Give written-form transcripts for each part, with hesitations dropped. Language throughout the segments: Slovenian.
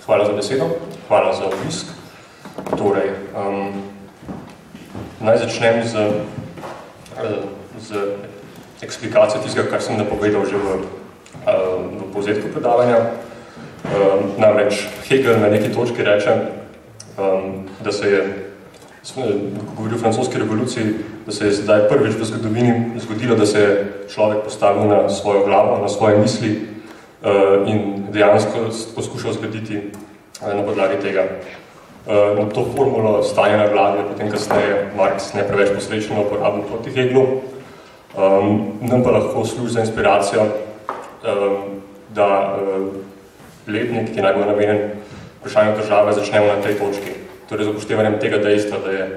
Hvala za besedo, hvala za obisk. Torej, naj začnem z eksplikacijo tistega, kar sem napovedal že v povzetku predavanja. Namreč Hegel na neki točki reče, da se je, ko govori o francoski revoluciji, da se je zdaj prvič v zgodovini zgodilo, da se je človek postavil na svojo glavo, na svoje misli in dejansko poskušal zgraditi na podlagi tega. To formulo stanja na glavi je potem kasneje Marx ne preveč posrečeno uporabil proti Heglu. Nam pa lahko služi za inspiracijo, da letnik, ki naj bo namenjen vprašanju države, začnemo na tej točki. Torej z upoštevanjem tega dejstva,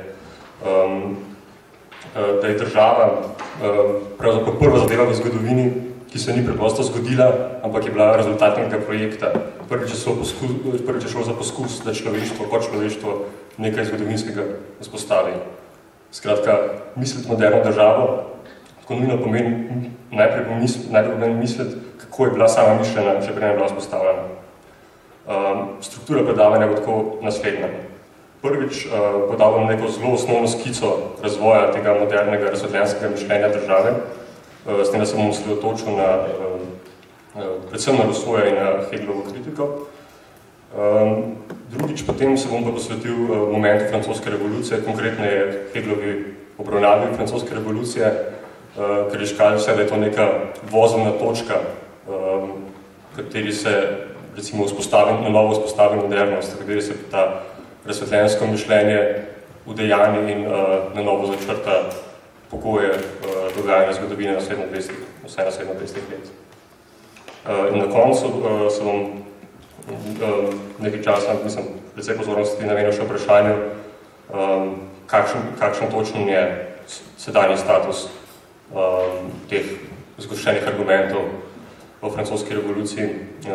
da je država pravzaprav prva zadeva v zgodovini, ki se ni preprosto zgodila, ampak je bila rezultat nekega projekta. Prvič je šlo za poskus, da človeštvo, kot človeštvo, nekaj zgodovinskega vzpostavi. Skratka, misliti moderno državo, tako nujno pomeni najprej misliti, kako je bila sama mišljena, če prej ne bila vzpostavljena. Struktura predavanja bo tako naslednja. Prvič podal bom neko zelo osnovno skico razvoja tega modernega razsvetljenskega mišljenja države, s tem, da se bom osredotočil predvsem na Rousseauja in na Heglovo kritiko. Drugič potem se bom pa posvetil momentu francoske revolucije, konkretneje Heglovi obravnavi francoske revolucije, ker je škali vse, da je to neka vozilna točka, v kateri se recimo na novo vzpostavi modernost, v kateri se ta razsvetljensko mišljenje udejani in na novo začrta pogoje dogajanja zgodovine vse naslednjo 200 let. In na koncu se bom nekaj časa, mislim, precej pozornosti namenil še vprašanju, kakšen točen je sedanji status teh zgoščenih argumentov o francoski revoluciji,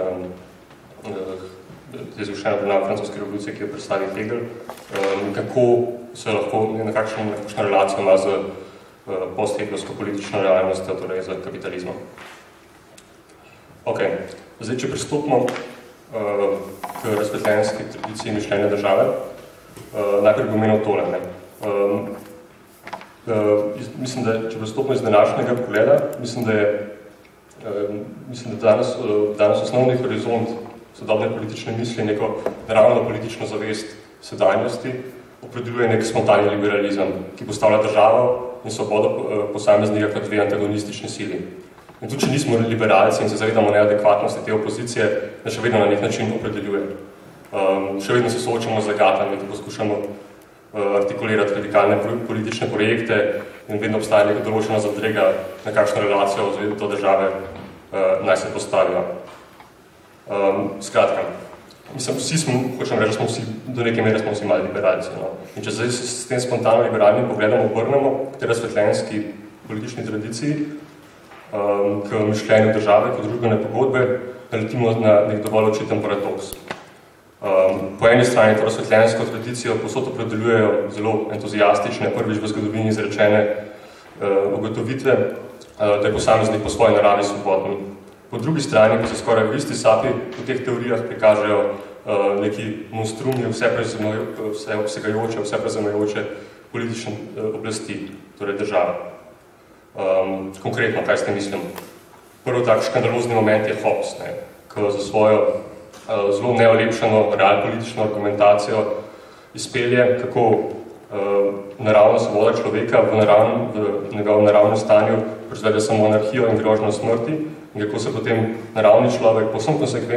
zgoščena obravnava francoske revolucije, ki jo predstavi Hegel, in kako se lahko, na kakšno relacijo ima z post-hegelovsko politično realnostjo, torej z kapitalizmom. Ok, zdaj, če pristopimo k razsvetljenski tradiciji mišljenja države, najprej bi omenil tole. Mislim, da če pristopimo iz današnjega pogleda, mislim, da danes osnovni horizont sodobne politične misli, neko naravno politično zavest sedanjosti, opredeljuje nek spontani liberalizem, ki postavlja državo in svobodo posameznika kot dve antagonistični sili. In tudi, če nismo liberalci in se zavedamo neadekvatnosti te opozicije, da še vedno na nek način opredeljuje. Še vedno se soočamo z zagatami, ki poskušamo artikulirati radikalne politične projekte in vedno obstaja neka določena zadrega, na kakšno relacijo do države naj se postavijo. Skratka, hočem reči, do neke mere smo vsi mali liberalci. In če zdaj s tem spontano liberalnim pogledom obrnemo k tej razsvetljenski politični tradiciji, k mišljenju države kot družbene pogodbe, naletimo na nek dovolj očiten paradoks. Po eni strani to razsvetljensko tradicijo povsod opredeljujejo zelo entuzijastične, prvič v zgodovini izrečene ugotovitve, da je posameznik po svoji naravi svobodni. Po drugi strani pa se skoraj v isti sapi v teh teorijah prikažejo neki monstrumi, vseobsegajoče, vseprezemajoče politične oblasti, torej države. Konkretno, kaj s tem mislim? Prvi tak škandalozni moment je Hobbes, ki za svojo zelo neolepšeno realpolitično argumentacijo izpelje, kako naravna svoboda človeka v njegovem naravnem stanju proizvede samo anarhijo in grožnjo smrti, in kako se potem naravni človek povsem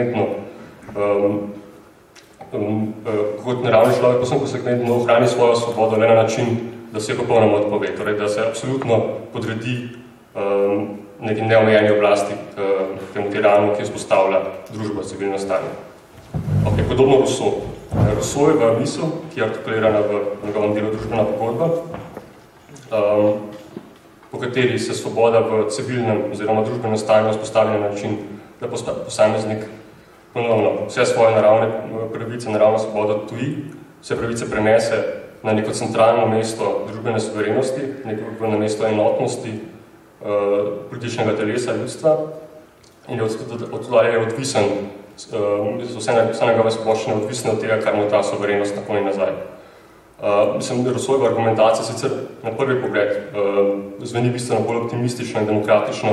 konsekventno ohrani svojo svobodo le na način, da se je popolnoma odpove, torej da se absolutno podredi neki neomejeni oblasti temu tiranu, ki vzpostavlja družbo civilno stanje. Ok, podobno Rousseau. Rousseaueva misel, ki je artikulirana v njegovem delu družbena pogodba, po kateri se svoboda v civilnem oziroma družbenem stanju vzpostavlja na način, da posameznik ponovno vse svoje naravne pravice, naravno svobodo tuji, vse pravice prenese na neko centralno mesto družbene suverenosti, na mesto enotnosti političnega telesa ljudstva in je odvisen vse njegove svoboščine odvisne od tega, kar mu ta suverenost nakloni nazaj. Mislim, da Rousseauova argumentacija sicer na prvi pogled zveni bistveno bolj optimistično in demokratično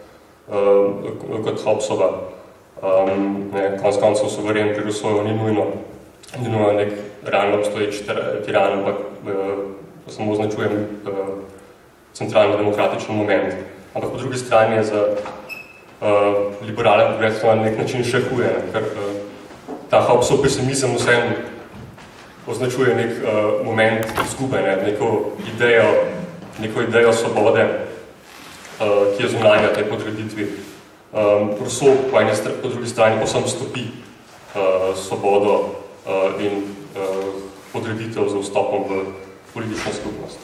kot Hobbesova. Konec koncev suveren pri Rousseauju ni nujno nek realno obstoječ tiran, ampak samo označujem centralni demokratičen moment. Ampak po drugi strani je za liberalen pogled to na nek način še huje, ker ta Hobbesov pesimizem vsem označuje nek moment izgube, neko idejo svobode, ki je zunanja tej podreditvi. Rousseau po drugi strani posem stopi svobodo in podreditev za vstopom v politično skupnost.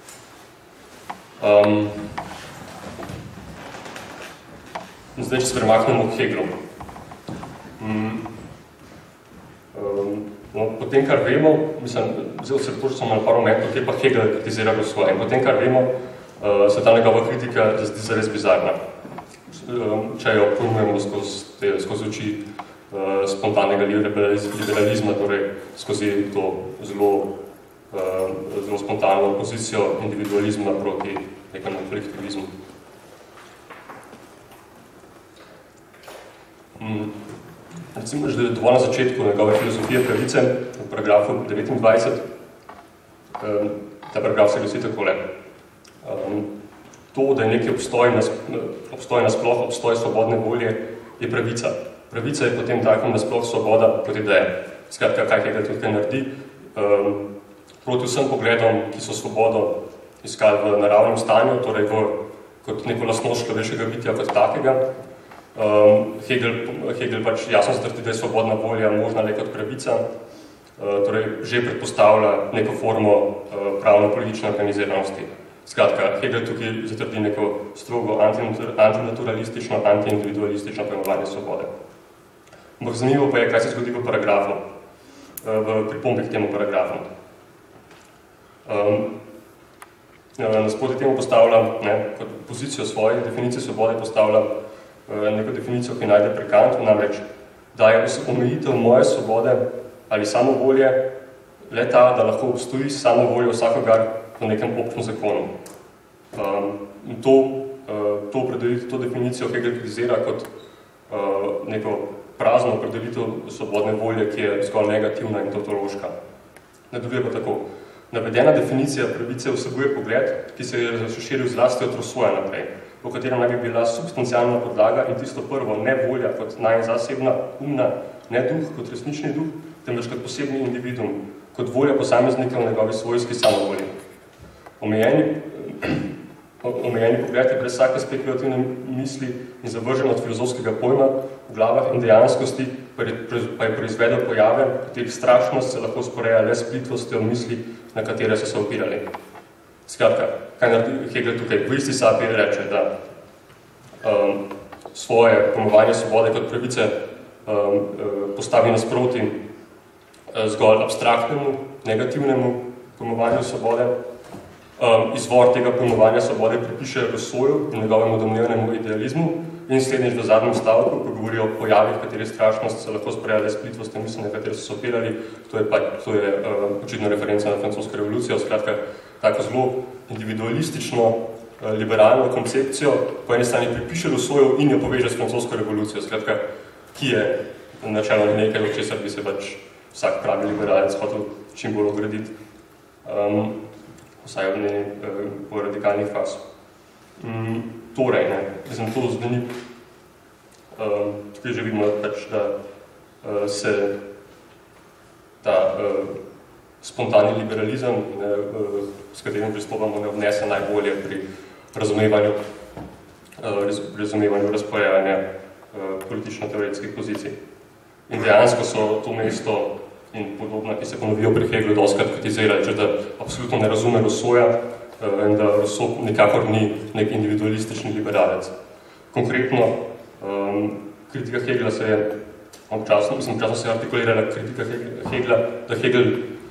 Zdaj, če se premaknemo k Hegelu. Po tem, kar vemo, zdaj se točno na par momentov, kje pa Hegel kritizira Rousseau. In po tem, kar vemo, se ta njegova kritika zdi zares bizarna. Če jo pojmujemo skozi oči spontanega liberalizma, torej skozi to zelo spontano opozicijo individualizma proti nekemu kolektivizmu. Recimo, že dovolj na začetku njegove filozofije pravice, v paragrafu 29, ta paragraf se glasi takole. To, da je nekaj obstoj nasploh, obstoj svobodne volje, je pravica. Pravica je potem takom nasploh svoboda kot ideja. Skratka, kaj Hegel tukaj naredi, proti vsem pogledom, ki so svobodo iskali v naravnem stanju, torej kot neko lastnost človeškega bitja kot takega. Hegel pač jasno zatrdi, da je svobodna volja možna le kot pravica, torej že predpostavlja neko formo pravno-politične organiziranosti. Skratka, Hegel tukaj zatrdi neko strogo antinaturalistično, antiindividualistično pojmovanje svobode. Ampak zanimivo pa je, kaj se zgodi v paragrafu, v pripombi k temu paragrafu. Nasproti temu postavlja, kot pozicijo svoje definicije svobode postavlja neko definicijo, ki najde pri Kantu, namreč, da je omejitev moje svobode ali samovolje le ta, da lahko obstoji samovoljo vsakogar v nekem občnem zakonu. To definicijo Hegel kritizira kot neko prazno opredelitev svobodne volje, ki je zgolj negativna in tautološka. Nadaljuje pa tako. Navedena definicija pravice vsebuje pogled, ki se je razširil zlasti od Rousseauja naprej, v katerem naj bi bila substancialna podlaga in tisto prvo ne volja kot najzasebna, umna, ne duh kot resnični duh, temveč kot posebni individuum, kot volja posameznika v njegovi svojski samovolji. Omejeni pogled je brez vsake spekulativne misli in zavržen od filozofskega pojma v glavah in dejanskosti, pa je proizvedel pojave, katerih strašnost se lahko sporeja le s plitvostjo misli, na katere so se opirali. Skratka, kaj naredi Hegel tukaj? V isti sapi reče, da svoje pojmovanje svobode kot pravice postavi nasproti zgolj abstraktnemu, negativnemu pojmovanju svobode. Izvor tega pojmovanja svobode pripiše Rousseauju in njegovemu domnevnemu idealizmu in slednjič v zadnjem stavku, ko govori o pojavih, kateri strašnost se lahko sprejali s plitvostjo misli, na kateri so se opirali, to je očitno referenca na francosko revolucijo, skratka, tako zelo individualistično, liberalno koncepcijo, po eni strani pripiše Rousseauju in jo poveže s francosko revolucijo, skratka, ki je načelno nekaj, od česar bi se pač vsak pravi liberalec hotel čim bolj ograditi, vsaj od po radikalnih faz. Torej, mislim, to zdaj tukaj že vidimo, pač, da se ta spontani liberalizem, s katerim pristopamo, ne odnese najbolje pri razumevanju razporejanja politično-teoretskih pozicij. In dejansko so to mesto in podobna, ki se ponovijo pri Hegelu, dostkrat kritizirajo, če da absolutno ne razume Rousseauja in da Rousseau nikakor ni nek individualistični liberalec. Konkretno, kritika Hegela se je občasno se je artikulirala kritika Hegela, da Hegel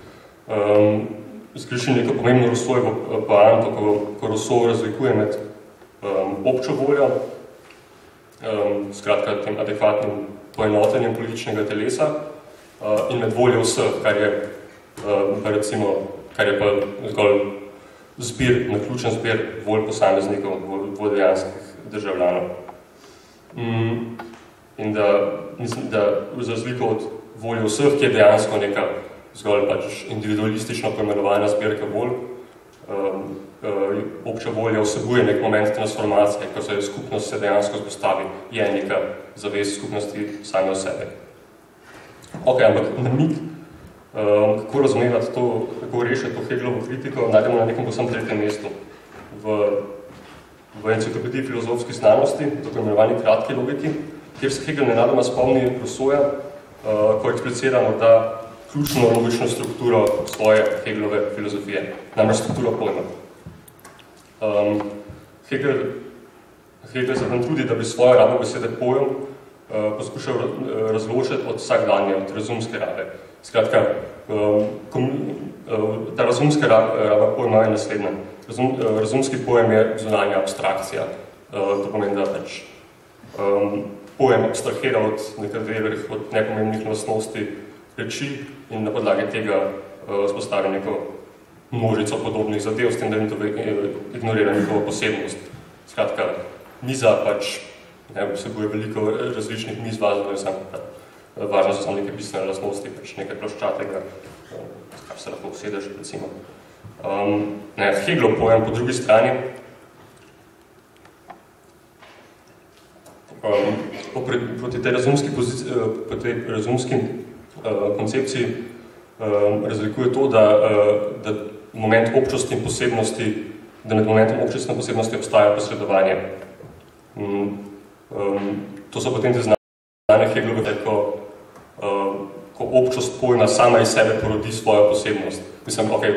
zgreši neko pomembno Rousseaujevo poanto, ko Rousseau razlikuje med občo voljo, skratka tem adekvatnim poenotenjem političnega telesa in med voljo vseh, kar je pa zgolj naključen zbir volj posameznikov, volj dejanskih državljanov. In da, mislim, da za razliko od volje vseh, ki je dejansko neka zgolj pač individualistično poimenovana zbirka volj, obča volja vsebuje nek moment transformacije, ko se skupnost se dejansko vzpostavi, je neka zavest skupnosti same o sebe. Ok, ampak namig, kako razumevati to, kako rešiti to Hegelovo kritiko, najdemo na nekem posebno tretjem mestu. V enciklopediji filozofskih znanosti, tako imenovani kratki logiki, kjer se Hegel nenadoma spomni Rousseauja, ko ekspliciramo da ključno logično strukturo svoje Hegelove filozofije, namreč strukturo pojma. Hegel se tam trudi, da bi svojo rabo besede pojem poskušal razločiti od vsakdanje, od razumske rabe. Skratka, ta razumska raba pojma je naslednja. Razumski pojem je zunanja abstrakcija. To pomeni, da pač pojem abstrahira od nekaterih, od nepomembnih lastnosti reči in na podlagi tega vzpostavi neko množico podobnih zadev, s tem, da ignorira njihovo posebnost. Skratka, miza pač vsebuje veliko različnih miz, važno so samo neke bistvene lastnosti, pač nekaj ploščatega, kar se lahko usedeš, recimo. Hegelov pojem po drugi strani proti tej razumski koncepciji razlikuje to, da moment občostne posebnosti, da med momentom občostne posebnosti obstaja posredovanje. To so potem te znane Hegelove, ko občost pojma sama iz sebe porodi svojo posebnost. Mislim, ok,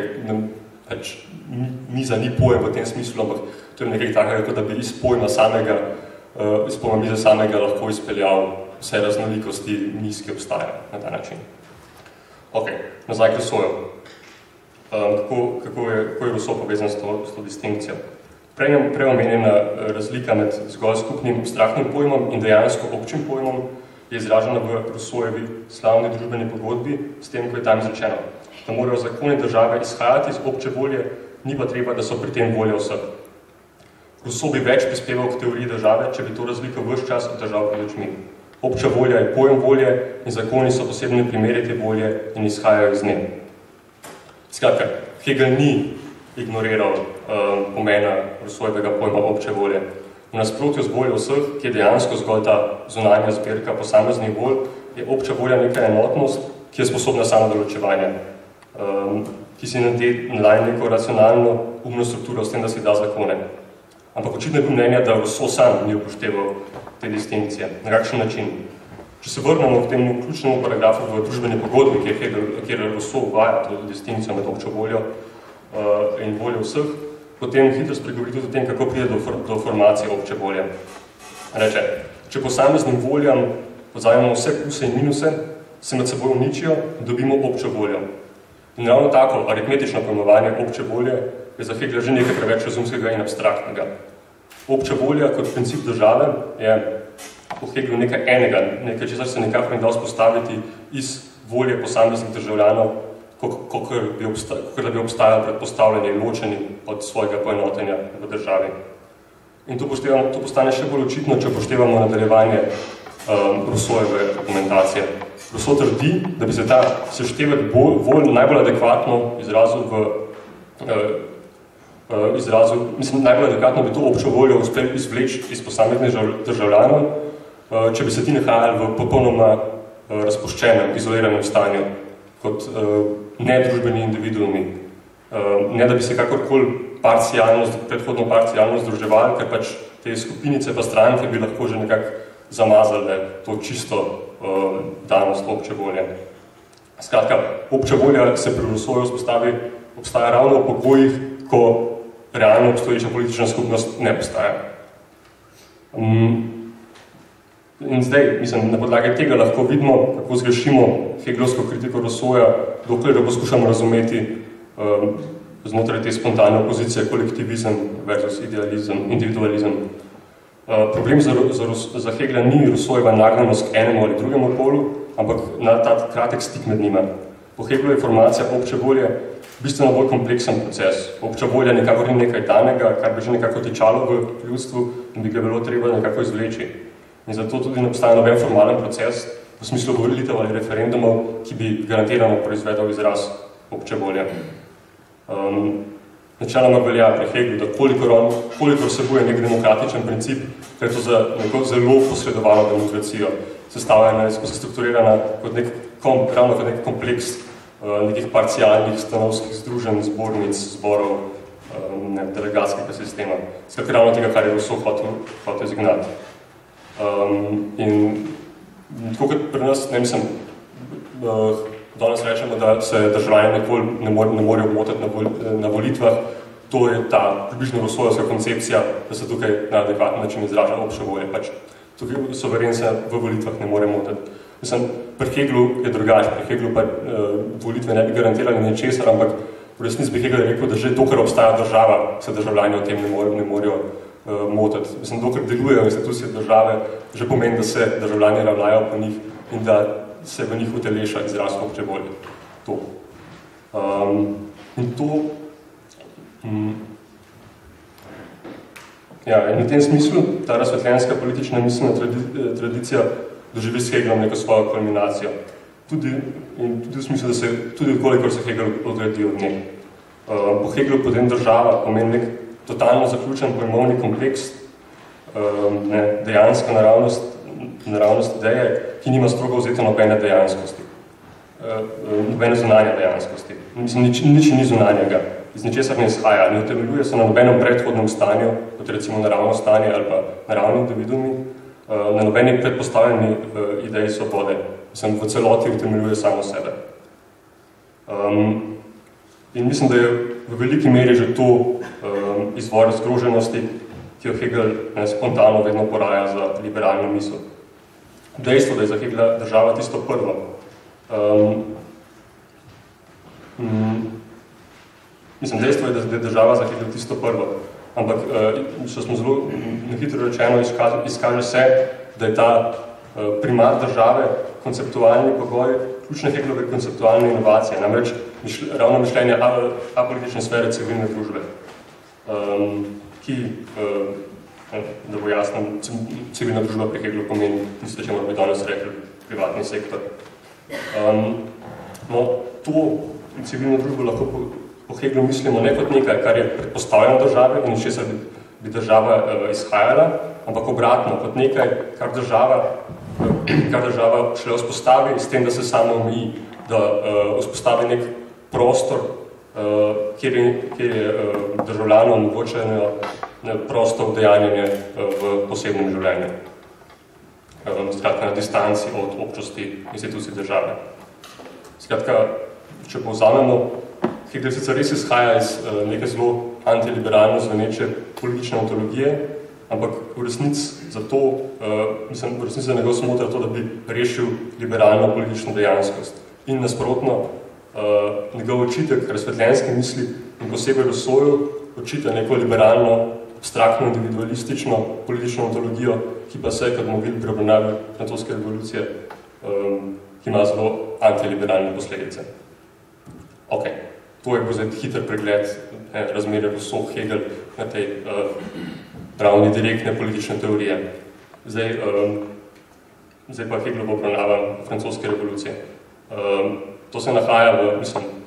miza ni pojem v tem smislu, ampak to je nekaj takega, kot da bi iz pojma mize samega lahko izpeljal vse raznolikosti miz, ki obstajajo na ta način. Ok, nazaj k Rousseauju. Kako je Rousseau povezan s to distinkcijo? Prej omenjena razlika med zgolj skupnim abstraktnim pojmom in dejansko občim pojmom je izražena v Rousseaujevi slavni družbeni pogodbi s tem, ko je tam izrečeno, da morajo zakoni države izhajati iz obče volje, ni pa treba, da so pri tem volje vseh. Rousseau bi več prispeval k teoriji države, če bi to razliko ves čas obdržal pred očmi. Obča volja je pojem volje in zakoni so posebni primeri te volje in izhajajo iz nje. Skratka, Hegel ni ignoriral pomena Rousseauevega pojma obče volje. V nasprotju z voljo vseh, ki je dejansko zgolj ta zunanja zbirka posameznih volj, je obča volja neka enotnost, ki je sposobna samodoločevanja, ki si nadaje neko racionalno umno strukturo s tem, da si da zakone. Ampak očitno je bil mnenja, da Rousseau sam ni upošteval te distinkcije. Na kakšen način? Če se vrnemo k temu ključnemu paragrafu v družbeni pogodbi, kjer Rousseau uvaja to distinkcijo med občo voljo in voljo vseh, potem hitro spregovori tudi o tem, kako pride do formacije obče volje. Reče, če posameznim voljam pozajemo vse pluse in minuse, se med seboj uničijo in dobimo občo voljo. In ravno tako aritmetično pojmovanje obče volje je za Hegla že nekaj preveč razumskega in abstraktnega. Obča volja kot princip države je v Heglu nekaj enega, nekaj, česar se nekako ne da vzpostaviti iz volje posameznih državljanov, kakor da bi obstajali predpostavljeni ločeni od svojega poenotenja v državi. In to postane še bolj očitno, če upoštevamo nadaljevanje Rousseaueve dokumentacije. Rousseau trdi, da bi se ta seštevek volj najbolj adekvatno izrazil najbolj adekvatno bi to občo voljo uspel izvleči iz posameznih državljanov, če bi se ti nahajali v popolnoma razpuščenem, izoliranem stanju, kot nedružbeni individuumi. Ne, da bi se kakorkoli predhodno parcialno združevali, ker pač te skupinice pa stranke bi lahko že nekako zamazali to čisto danost obče volje. Skratka, obča volja se pri Rousseauju obstaja ravno v pogojih, ko realno obstoječa politična skupnost ne obstaja. In zdaj, mislim, na podlagi tega lahko vidimo, kako zgrešimo hegelovsko kritiko Rousseauja, dokler ga poskušamo razumeti znotraj te spontane opozicije kolektivizem versus idealizem, individualizem. Problem za Hegla ni Rousseauova nagnjenost k enemu ali drugemu polu, ampak na ta kratek stik med njima. Po Heglu je formacija obče volje bistveno bolj kompleksen proces. Obča volja nekako ni nekaj danega, kar bi že nekako tičalo v ljudstvu in bi ga bilo treba nekako izvleči. In zato tudi ne obstaja noben formalen proces v smislu volitev ali referendumov, ki bi garantirano proizvedel izraz obče volje. Načeloma velja pri Heglu, da koliko vsebuje nek demokratičen princip, ker je to za neko zelo posredovano demokracijo, sestavljena, strukturirana kot ravno kot nek kompleks nekih parcialnih stanovskih združenj, zbornic, zborov, delegatskega sistema. Skratka, ravno tega, kar je Rousseau hotel izgnati. In tako kot pri nas, danes rečemo, da se državljani nikoli ne morejo motiti na volitvah, to je ta približno Rousseauovska koncepcija, da se tukaj na adekvatni način izraža obče volje. Tukaj soveren se v volitvah ne more motiti. Pri Heglu je drugače, pri Heglu pa volitve ne bi garantirali ničesar, ampak v resnici bi Hegel rekel, da že dokler obstaja država, se državljani o tem ne morejo motiti. Dokler delujejo institucije države, že pomeni, da se državljani ravnajo po njih in da se v njih uteleša izraz obče volje. To. In to... Ja, in v tem smislu ta razsvetljenska politična miselna tradicija doživi s Heglom neko svojo kulminacijo. Tudi v smislu, da se tudi kolikor se Hegel odredi od nje. Po Heglu potem država pomeni nek totalno zaključen pojmovni kompleks, dejanska naravnost ideje, ki nima strogo vzeti nobene dejanskosti. Nobene zunanje dejanskosti. Nič ni zunanjega. Iz ničesar ne izhaja. Ne utemeljuje se na nobenem predhodnem stanju, kot recimo naravno stanje ali pa naravni individuumi, na nobeni predpostavljeni ideji svobode. V celoti utemeljuje samo sebe. In mislim, da je v veliki meri že to izvor zgroženosti, ki jo Hegel spontano vedno poraja za liberalno misel. Dejstvo, da je za Hegla država tisto prvo. Dejstvo je, da je država za Hegla tisto prvo. Ampak, če smo zelo nehitro rečeno, izkaže se, da je ta primat države konceptualni pogoj ključne Heglove konceptualne inovacije, namreč ravno mišljenje apolitične sfere civilne družbe, ki, da bo jasno, civilna družba pri Heglu pomeni tisto, če moramo danes rekli, privatni sektor. To civilno družbo lahko po Heglu mislimo ne kot nekaj, kar je predpostavljeno države in iz česar bi država izhajala, ampak obratno, kot nekaj, kar država šele vzpostavi s tem, da se samo omeji, da vzpostavi nek prostor, kjer je državljano omogočeno prosto vdejanjanje v posebnem življenju. Skratka, na distanci od občosti institucij države. Skratka, če povzamemo, Hegel sicer res izhaja iz neke zelo antiliberalno zveneče politične ontologije, ampak v resnici za njegov smotra to, da bi rešil liberalno politično dejanskost. In nasprotno, njegov očitek razsvetljenske misli in posebej Rousseauju očita neko liberalno, abstraktno, individualistično politično ontologijo, ki pa se, kot bomo videli pri obravnavi francoske revolucije, ki ima zelo antiliberalne posledice. To je bil zdaj hiter pregled razmerja Rousseau-Hegel na tej ravni direktne politične teorije. Zdaj pa Heglovo obravnava francoske revolucije. To se nahaja v,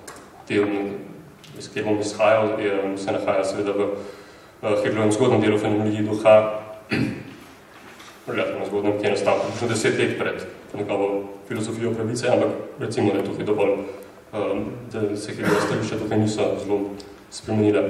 iz kjer bom izhajal, se nahaja seveda v Heglovem zgodnem delu fenomenologiji duha, relativno zgodnem, ki je nastal približno 10 let pred njegovo filozofijo pravice, ampak recimo, da je tukaj dovolj, da se Hegelove stališča tukaj niso zelo spremenile.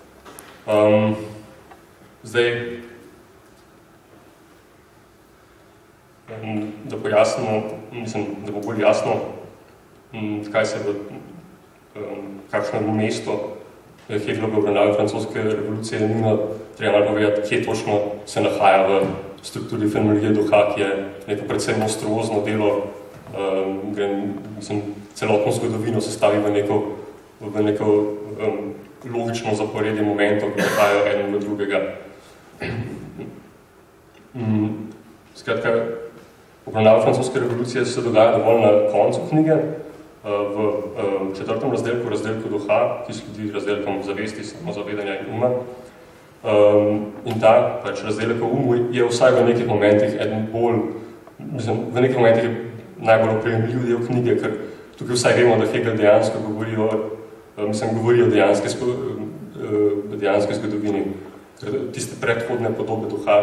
Da pojasnimo, da bo bolj jasno, kaj se kakšno mesto Hegelove obravnave francoske revolucije ni treba malo povedati, kje točno se nahaja v strukturi fenomenologije duha, ki je neko predvsem monstruozno delo, celotno zgodovino sestavi v neko logično zaporedje momentov, ki nahajajo eden v drugega. Skratka, obravnava francoske revolucije se dogaja dovolj na koncu knjige, v 4. razdelku duha, ki sledi razdelkom zavesti, samozavedanja in uma. In ta razdelek o umu je vsaj v nekih momentih v nekih momentih je najbolj opremljiv del knjige, ker tukaj vsaj vemo, da Hegel dejansko govori o dejanski zgodovini, ker tiste predhodne podobe duha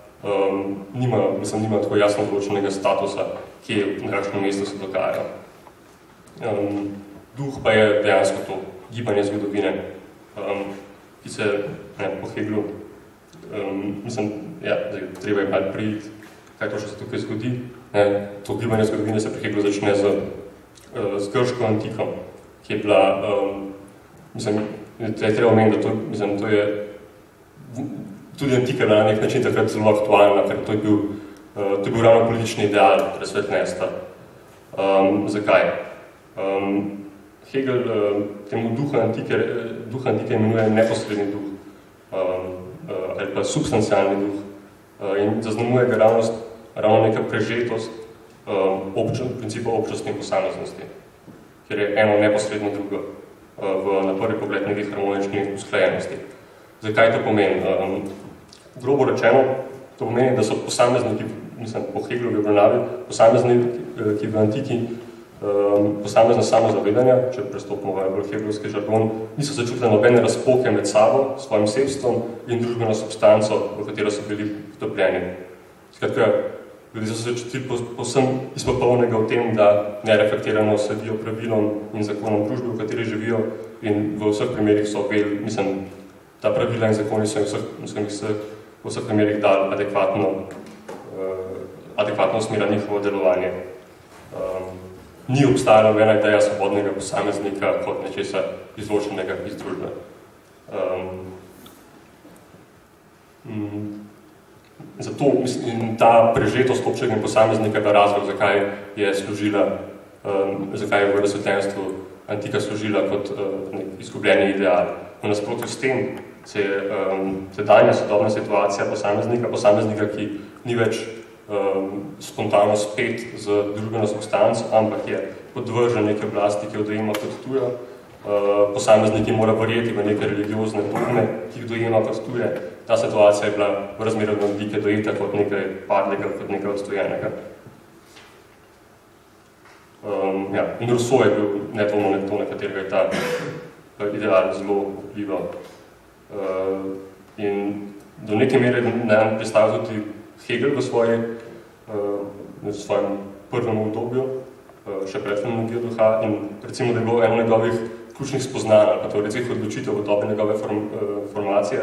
nima tako jasno določenega statusa, kje na kakšnem mestu se dogajajo. Duh pa je dejansko to gibanje zgodovine, ki se po Hegelu, treba je malo priti, kaj to še se tukaj zgodi. To gibanje zgodovine se pri Hegelu začne z grško antiko, ki je bila, treba omeniti, da to je tudi antika na nek način takrat zelo aktualna, ker to je bil ravno politični ideal presvetlenstva. Zakaj? Hegel temu duha antike imenuje neposredni duh, ali pa substancialni duh, in zaznamuje ga ravno neka prežetost principa občnosti in posameznosti, ker je eno neposredno drugo na prvi pogled nekih harmoničnih usklajenosti. Zakaj to pomeni? Grobo rečeno, to pomeni, da so posamezniki, po Hegelovi obravnavi, posamezniki v antiki, posamezne samozavedanja, če prestopimo v hegelovski žargon, niso začutili nobene razpoke med sabo, svojim sebstvom in družbeno substanco, v katero so bili vtopljeni. Skratka, ljudje so se čutili povsem izpopolnega v tem, da nereflektirano sledijo pravilom in zakonom družbe, v kateri živijo, in v vseh primerih so ta pravila in zakoni so v vseh primerih dali adekvatno usmerja njihovo delovanje. Ni obstajala nobena ideja svobodnega posameznika kot nečesa izločenega iz družbe. Zato ta prežetost občega posameznika je razlog, zakaj je v razsvetljenstvu antika služila kot nek izgubljeni ideal. V nasprotju s tem se je sedanja sodobna situacija posameznika, ki ni več spontano spet z družbeno substanco, ampak je podvržen neke oblasti, ki jo dojema kot tujo. Posamezniki mora verjeti v neke religiozne dogme, ki jih dojema kot tuje. Ta situacija je bila v razmerju do antike dojeta kot nekaj padlega, kot nekaj odstojenega. In Rousseau je bil nedvomno nekdo, na katerega je ta ideal zelo vplival. In do neke mere nam predstavlja tudi Hegel v svojem prvem obdobju, še pred fenomenologijo duha, in recimo, da je bilo eno njegovih ključnih spoznanj, ali pa teoretskih odločitev v dobi njegove formacije,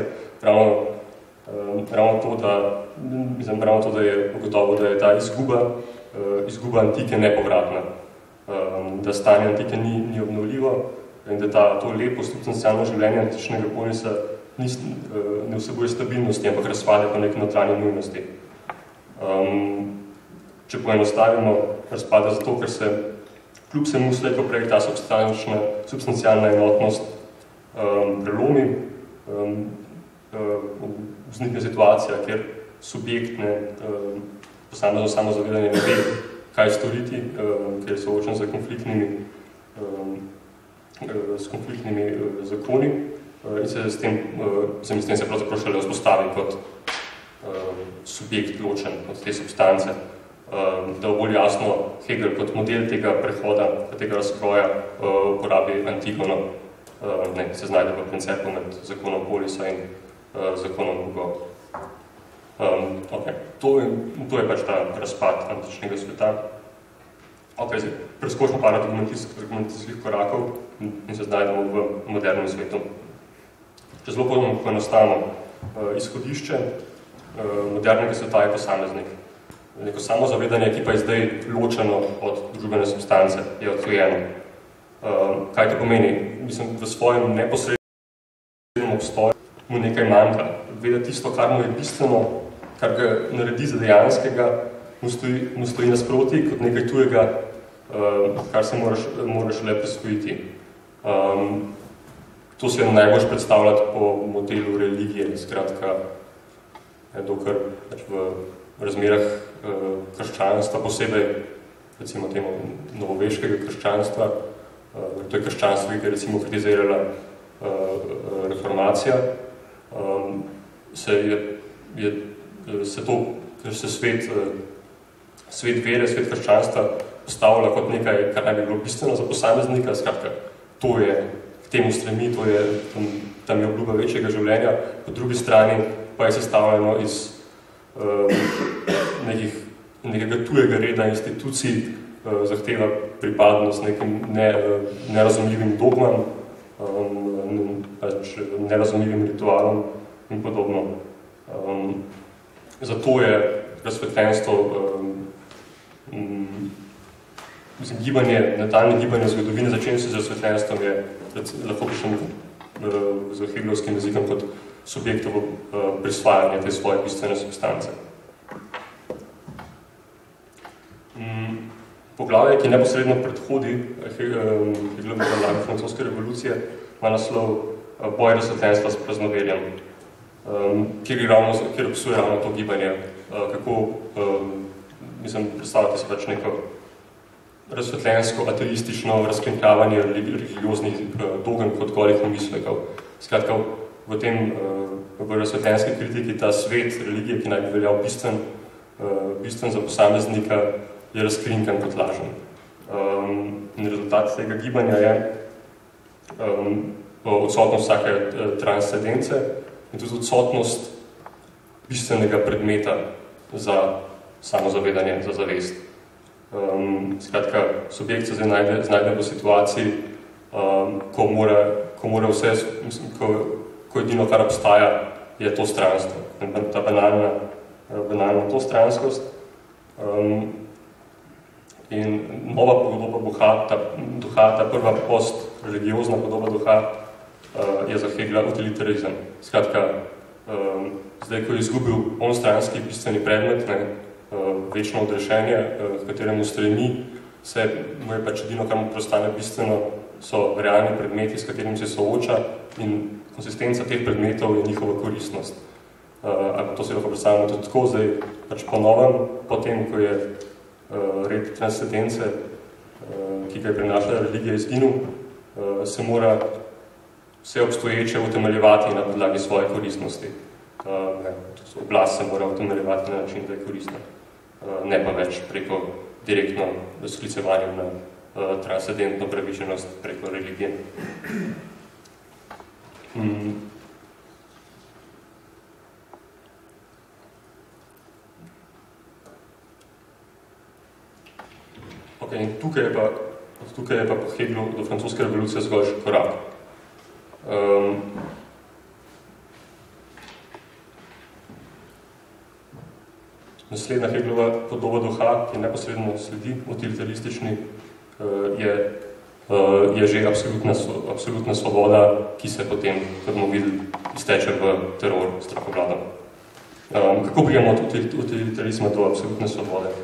ravno to, da je ugotovil, da je ta izguba antike nepovratna, da stanje antike ni obnovljivo in da to lepo substancialno življenje antičnega polisa ne vsebuje stabilnosti, ampak razpade po neki notranji nujnosti. Če poenostavimo, razpada zato, ker se kljub vsemu slej prej ta substancialna enotnost prelomi, vznikne situacija, kjer subjektne posamezno samozavedanje ne ve, kaj storiti, ker je soočen z konfliktnimi zakoni in se s tem se pravzaprav šele vzpostavi kot subjekt ločen od te substance. Da bo bolj jasno, Hegel kot model tega prehoda, tega razkroja uporabi Antigono, se znajde v principu med zakonom polisa in zakonom Hugo. To je pač ta razpad antičnega sveta. Zdaj preskočimo par argumentacijskih korakov in se znajdemo v modernem svetu. Če zelo poenostavimo izhodišče modernega sveta je posameznik. Neko samozavedanje, ki pa je zdaj ločeno od družbene substance, je odtujeno. Kaj to pomeni? Mislim, v svojem neposrednem obstoju mu nekaj manjka. Veda tisto, kar mu je bistveno, kar ga naredi za dejanskega, mu stoji nasproti kot nekaj tujega, kar se moraš le prisvojiti. To se je najbolj predstavljati po modelu religije. Skratka, dokler v razmerah krščanstva, posebej recimo temu novoveškega krščanstva, to je krščanstvo, ki je recimo kritizirala reformacija, se svet vere, svet krščanstva postavlja kot nekaj, kar naj bi bilo bistveno za posameznika, skratka, to je k temu stremi, tam je obljuba večjega življenja, po drugi strani pa je sestavljeno iz nekega tujega reda institucij, zahteva pripadnost nekim nerazumljivim dogmam, nerazumljivim ritualom in podobno. Zato je razsvetljenstvo, nadaljne gibanje zgodovine, začenja se z razsvetljenstvom, je lahko pišem z hegelovskim jezikom kot subjektovo prisvajanje te svoje bistvene substance. Poglavje, ki neposredno predhodi Hegelovi podlagi francoske revolucije, ima naslov Boj razsvetljenstva s praznoverjem, kjer opisuje ravno to gibanje, kako, predstavljate se pač neko razsvetljensko, ateistično razkrinkavanje religioznih dogem kot golih umislekov. Skratka, v razsvetljenski kritiki ta svet religije, ki naj bi veljal bistven za posameznika, je razkrinkan kot lažen. In rezultat tega gibanja je odsotnost vsake transcendence in tudi odsotnost bistvenega predmeta za samozavedanje, za zavest. Skratka, subjekt se zdaj znajde v situaciji, ko mora vse, ko edino, kar obstaja, je to stranstvo. Ta banalna to stranskost. In nova podoba duha, ta prva post-religiozna podoba duha, je za Hegla utilitarizem. Skratka, zdaj, ko je izgubil onstranski bistveni predmet, večno odrešenje, v kateremu stremi, mu je pač edino, kar mu prostane bistveno, so realni predmeti, s katerimi se sooča, in konsistenca teh predmetov je njihova koristnost. To se lahko predstavljamo tudi tako, zdaj pač ponovem, potem, ko je red transcendence, ki ga je prinašala religija izginil, se mora vse obstoječe utemeljevati na podlagi svoje koristnosti. Oblast se mora utemeljevati na način, da je koristna. Ne pa več preko direktno sklicevanja na transcendentno pravičenost preko religije. In tukaj je pa po Heglu do francoske revolucije zgolj še korak. Naslednja Heglova podoba duha, ki neposredno sledi utilitaristični, je že absolutna svoboda, ki se potem, kot bomo videli, izteče v teror strahovladom. Kako prijemo od utilitarizma do absolutne svobode?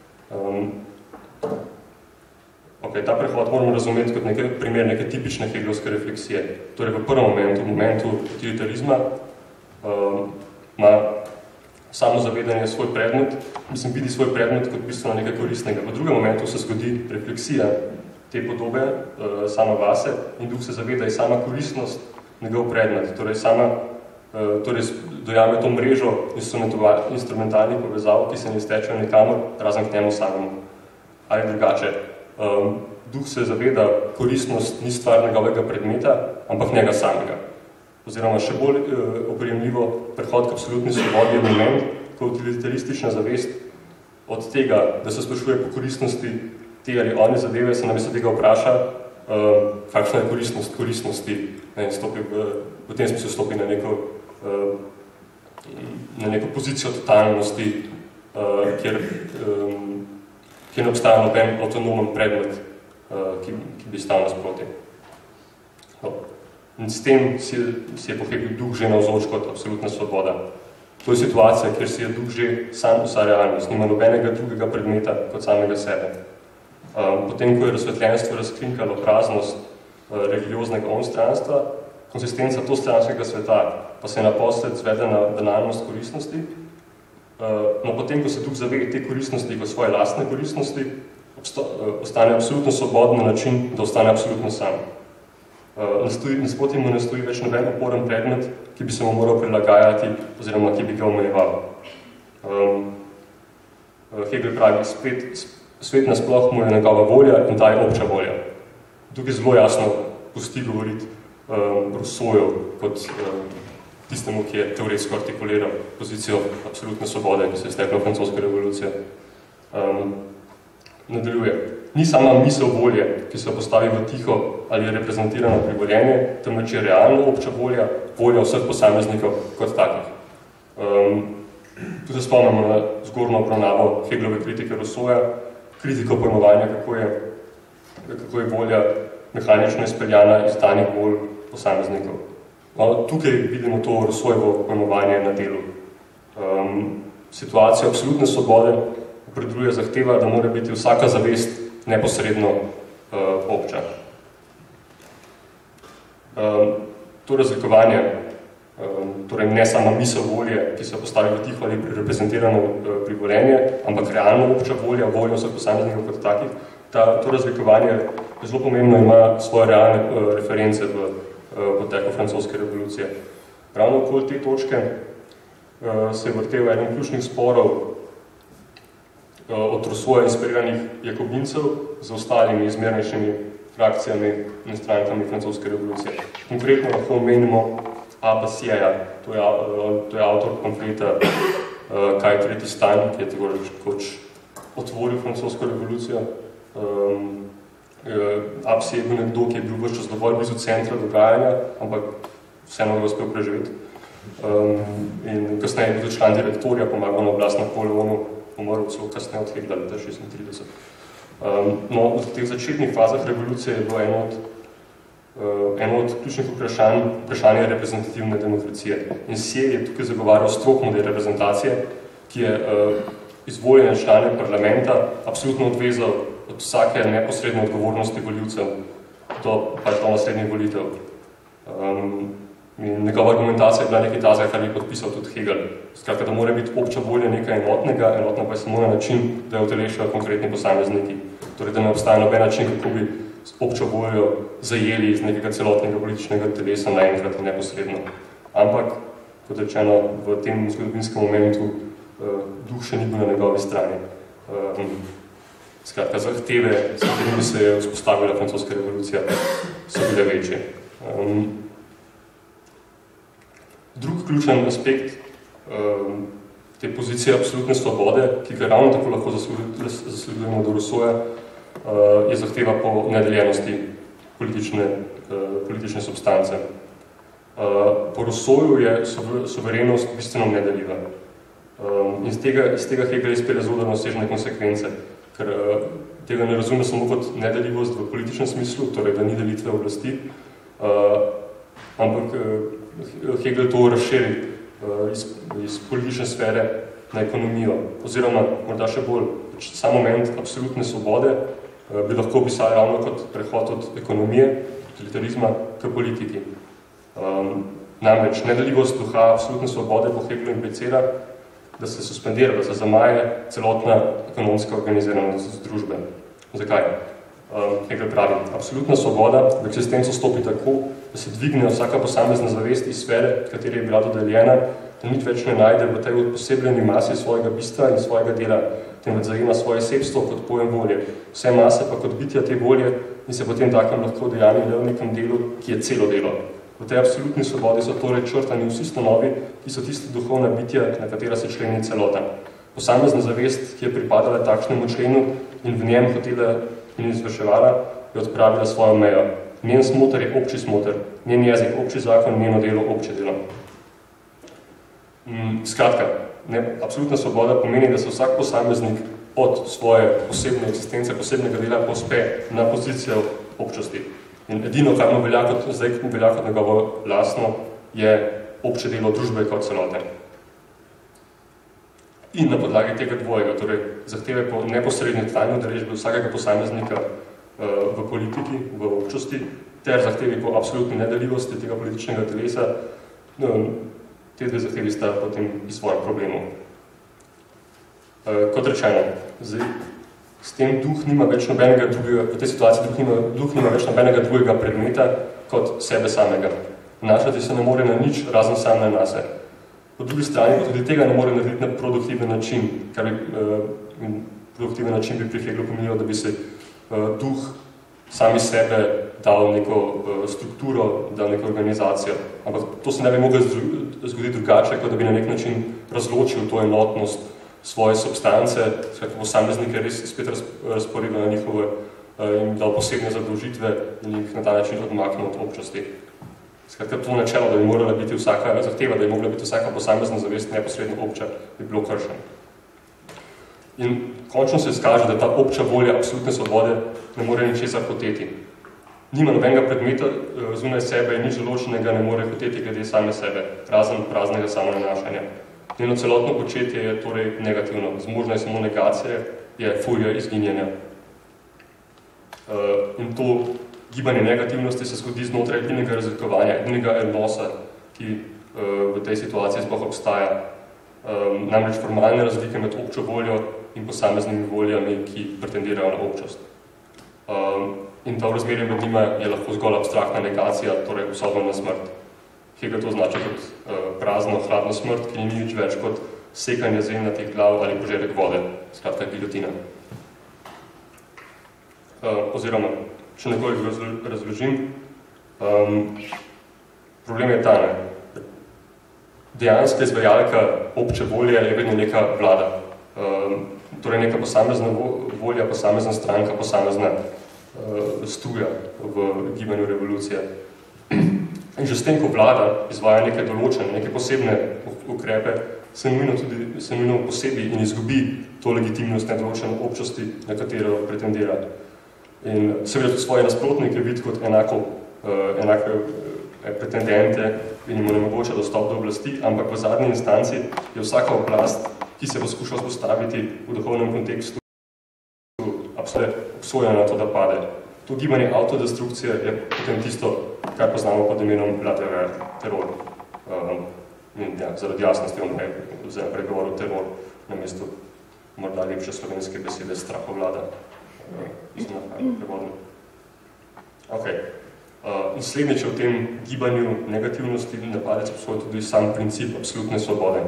Ta prehod moramo razumeti kot primer neke tipične hegelovske refleksije. Torej, v prvem momentu utilitarizma ima samozavedanje svoj predmet, vidi svoj predmet kot bistveno nekaj koristnega. V drugem momentu se zgodi refleksija te podobe sama vase in duh se zaveda je sama koristnost njegov predmet. Torej dojame to mrežo instrumentalnih povezav, ki se ne iztečejo nikamor, razen k njemu samemu. Ali drugače, duh se zaveda, koristnost ni stvar njegovega predmeta, ampak njega samega. Oziroma še bolj oprijemljivo, prehod k absolutni svobodi je moment, ko utilitaristična zavest od tega, da se sprašuje po koristnosti te ali one zadeve, se namesto tega vpraša, kakšna je koristnost koristnosti, v tem smislu stopi na neko pozicijo totalnosti, kjer ne obstaja noben avtonomen predmet, ki bi stal nasproti. In s tem si je po Heglu duh že navzoč kot absolutna svoboda. To je situacija, kjer si je duh že sam vsa realnost, nima nobenega drugega predmeta kot samega sebe. Potem, ko je razsvetljenstvo razkrinkalo praznost religioznega onstranstva, konsistenca to stranskega sveta pa se je naposled zvede na banalnost koristnosti No, potem, ko se tukaj zave te koristnosti kot svoje lastne koristnosti, ostane absolutno svoboden na način, da ostane absolutno sam. Nasproti mu ne stoji več noben oporen predmet, ki bi se mu moral prilagajati oziroma ki bi ga omejeval. Hegel pravi, svet nasploh mu je njegova volja in ta je obča volja. Tukaj zelo jasno pusti govoriti Rousseauju kot tistemu, ki je teoretsko artikuliral pozicijo absolutne svobode, ki se je stekla francoska revolucija. Nadaljuje. Ni sama misel volje, ki se postavi v tiho ali je reprezentirano privoljenje, temveč je realno obča volja, volja vseh posameznikov kot takih. Tu se spomnimo na zgornjo obravnavo Hegelove kritike Rousseauja, kritiko pojmovanja, kako je volja mehanično izpeljana iz danih volj posameznikov. No, tukaj vidimo to Rousseaujevo pojmovanje na delu. Situacija absolutne svobode opredeljuje zahteva, da mora biti vsaka zavest neposredno obča. To razlikovanje, torej ne samo misel volje, ki se postavi v tiho ali reprezentirano privoljenje, ampak realno obča volja, volja vseh posameznikov kot takih, to razlikovanje je zelo pomembno, ima svoje realne reference v poteku francoske revolucije. Ravno okoli te točke se je vrtel eden ključnih sporov od Rousseauja inspiriranih jakobincev z ostalimi izmernejšimi frakcijami in strankami francoske revolucije. Konkretno lahko omenimo Abbasieja, to je avtor pamfleta Kaj je tretji stan, ki je tako rekoč otvoril francosko revolucijo. Abbas je bil nekdo, ki je bil ves čas dovolj blizu centra dogajanja, ampak vseeno ga uspel preživeti. In kasneje je bil tudi član direktorja, pomagal na oblast Napoleonu, umrl celo kasneje od Hegla leta 36. No, v teh začetnih fazah revolucije je bilo eno od ključnih vprašanja reprezentativne demokracije. In Siey je tukaj zagovarjal strog model reprezentacije, ki je izvoljene člane parlamenta absolutno odvezal od vsake neposredne odgovornosti volivcev do naslednjih volitev. In njegova argumentacija je bila nekaj tazga, kar je podpisal tudi Hegel. Skratka, da mora biti obča volja nekaj enotnega, enotna pa je samo na način, da jo utelešajo konkretni posamezniki. Torej, da ne obstaja noben način, kako bi občo voljo zajeli iz nekega celotnega političnega telesa naenkrat in neposredno. Ampak, kot rečeno, v tem zgodovinskem momentu duh še ni bil na njegovi strani. Skratka, zahteve, s katerimi se je vzpostavila francoska revolucija, so bile večje. Drug ključen aspekt te pozicije absolutne svobode, ki ga ravno tako lahko zasledujemo do Rousseauja, je zahteva po nedeljenosti politične substance. Po Rousseauju je suverenost bistveno nedeljiva. Iz tega Hegel izpelje zelo daljnosežne konsekvence, ker tega ne razume samo kot nedeljivost v političnem smislu, torej da ni delitve oblasti, ampak Hegel to razširi iz politične sfere na ekonomijo, oziroma morda še bolj, sam moment absolutne svobode bi lahko opisali ravno kot prehod od ekonomije, utilitarizma k politiki. Namreč nedeljivost duha absolutne svobode po Hegelu implicira, da se suspendira, da se zamaje celotna ekonomska organiziranost družbe. Zakaj? Hegel pravi, absolutna svoboda v eksistenco stopi tako, da se dvigne vsaka posamezna zavest iz sfere, kateri je bila dodeljena, da nič več ne najde v tej posebljeni masi svojega bistva in svojega dela, temveč zajema svoje sebstvo kot pojem volje. Vse mase pa kot bitja te volje in se potem takem lahko dejani v nekem delu, ki je celo delo. V tej absolutni svobodi so torej črtani vsi stanovi, ki so tiste duhovna bitja, na katera se členi celota. Posamezna zavest, ki je pripadala takšnemu členu in v njem hotela in izvrševala, je odpravila svojo mejo. Njen smoter je obči smoter, njen jezik obči zakon, njeno delo obče delo. Skratka, absolutna svoboda pomeni, da se vsak posameznik od svoje posebne eksistence, posebnega dela pospe na pozicijo občosti. In edino, kar mu velja kot njegovo lastno, je obče delo družbe kot celote. In na podlagi tega dvojega, torej zahteve po neposredni trajni udeležbi vsakega posameznika v politiki, v občosti, ter zahtevi po absolutni nedeljivosti tega političnega telesa, te dve zahtevi sta potem izvor problemov. Kot rečeno, zdaj, s tem duh nima več nobenega drugega, v tej situaciji duh nima več nobenega drugega predmeta kot sebe samega. Vnašati se ne more na nič, razen sam na nase. Po drugi strani pa tudi tega ne more narediti na produktiven način, kar bi produktiven način bi pri Hegelu pomenilo, da bi se duh sami sebe dal neko strukturo, dal neko organizacijo. Ampak to se ne bi moglo zgoditi drugače, kot da bi na nek način razločil to enotnost svoje substance, skratka posameznike res spet razporedil na njihove in dal posebne zadolžitve in jih na ta način odmaknil od občasti. Skratka, to načelo, da bi morala biti vsaka zahteva, da bi mogla biti vsaka posamezna zavest neposredno obča, bi bilo kršen. In končno se izkaže, da ta obča volja absolutne svobode ne more ničesar hoteti. Nima nobenega predmeta zunaj sebe in nič določenega ne more hoteti glede same sebe, razen praznega samonanašanja. Njeno celotno početje je torej negativno. Zmožna je samo negacije, je furija izginjenja. In to gibanje negativnosti se zgodi znotraj edinega razlikovanja, edinega odnosa, ki v tej situaciji sploh obstaja. Namreč formalne razlike med občo voljo in posameznimi voljami, ki pretendirajo na občost. In ta razmerje med njima je lahko zgolj abstraktna negacija, torej obsodba na smrt. Hegel to označa kot prazno, hladno smrt, ki ni nič več kot sekanje zelnatih glav ali požerek vode, skratka gilotina. Oziroma, če nekoliko razložim, problem je ta, ne. Dejanska izvajalka obče volje je vedno neka vlada. Torej neka posamezna volja, posamezna stranka, posamezna struja v gibanju revolucije. In že s tem, ko vlada izvaja neke določene, neke posebne ukrepe, se nujno posebej in izgubi to legitimnost nedoločene občasti, na katero pretendira. In seveda tudi svoje nasprotnike vidi kot enake pretendente in jim onemogoča dostop do oblasti, ampak v zadnji instanci je vsaka oblast, ki se bo skušal vzpostaviti v duhovnem kontekstu, obsojena na to, da pade. To gibanje autodestrukcije je potem tisto, kar poznamo pod imenom lateral teror. Ja, zaradi jasnosti vzem pregovoru teror na mestu morda lepše slovenske besede strahovlada. In slednjič v tem gibanju negativnosti napadec obsoja tudi sam princip absolutne svobode.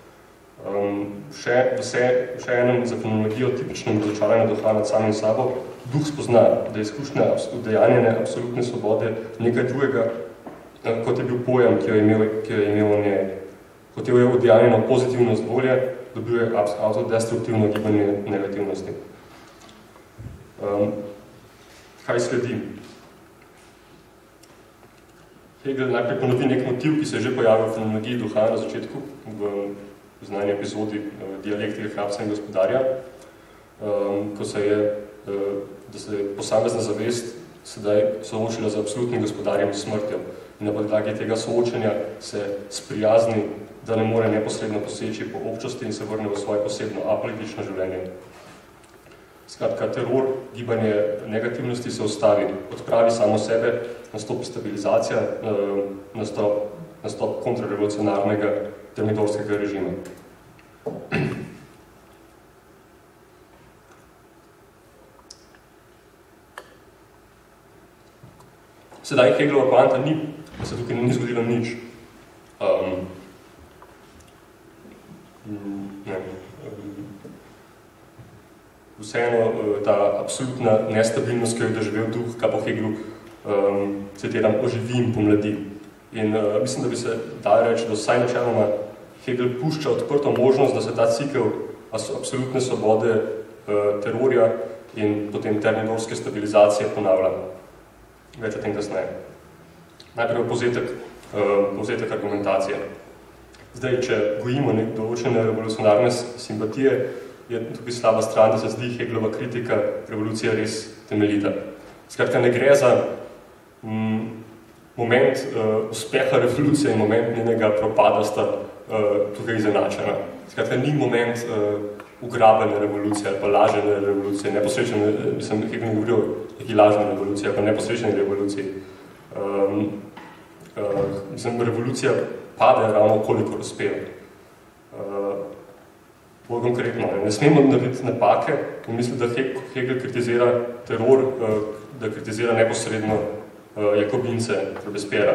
Še enem za fenomenologijo tipičnem razočaranju duha nad samim sabo, duh spozna, da je izkušnja udejanjene absolutne svobode nekaj drugega, kot je bil pojem, ki jo je imel v njej. Kot je udejanjeno pozitivnost volje, dobil je autodestruktivno gibanje negativnosti. Kaj sledi? Hegel najprej ponovi nek motiv, ki se je že pojavil v fenomenologiji duha na začetku, v znani epizodi dialektike hlapca in gospodarja, ko se je, da se je posamezna zavest sedaj soočila z absolutnim gospodarjem in smrtjo. In na podlagi tega soočenja se sprijazni, da ne more neposredno poseči po občosti in se vrne v svoje posebno apolitično življenje. Skratka, teror, gibanje negativnosti se ustavi, odpravi samo sebe, nastopi stabilizacija, nastop kontrarevolucionarnega termidorskega režima. Sedaj Hegelova poanta ni, da se tukaj ni zgodilo nič. Vseeno ta absolutna nestabilnost, ki jo je doživel duh, kaj po Hegelu, citiram, oživi in pomladi. In mislim, da bi se dal reči, da vsaj načeloma Hegel pušča odprto možnost, da se ta cikel absolutne svobode, terorja in potem termidorske stabilizacije ponavlja. Več o tem kasneje. Najprej povzetek argumentacije. Zdaj, če gojimo določene revolucionarne simpatije, je tukaj slaba stran, da se zdi Hegelova kritika revolucije res temeljita. Skratka, ne gre za moment uspeha revolucije in moment njenega propada sta tukaj izenačena. Skratka, ni moment ugrabene revolucije ali pa lažene revolucije, neposrečene, mislim, Hegel ne govoril o neki lažne revolucije ali pa neposrečene revolucije. Mislim, revolucija pade ravno koliko uspeva. bolj konkretno. Ne smemo narediti napake in mislim, da Hegel kritizira teror, da kritizira neposredno Jakobince, Robespierra.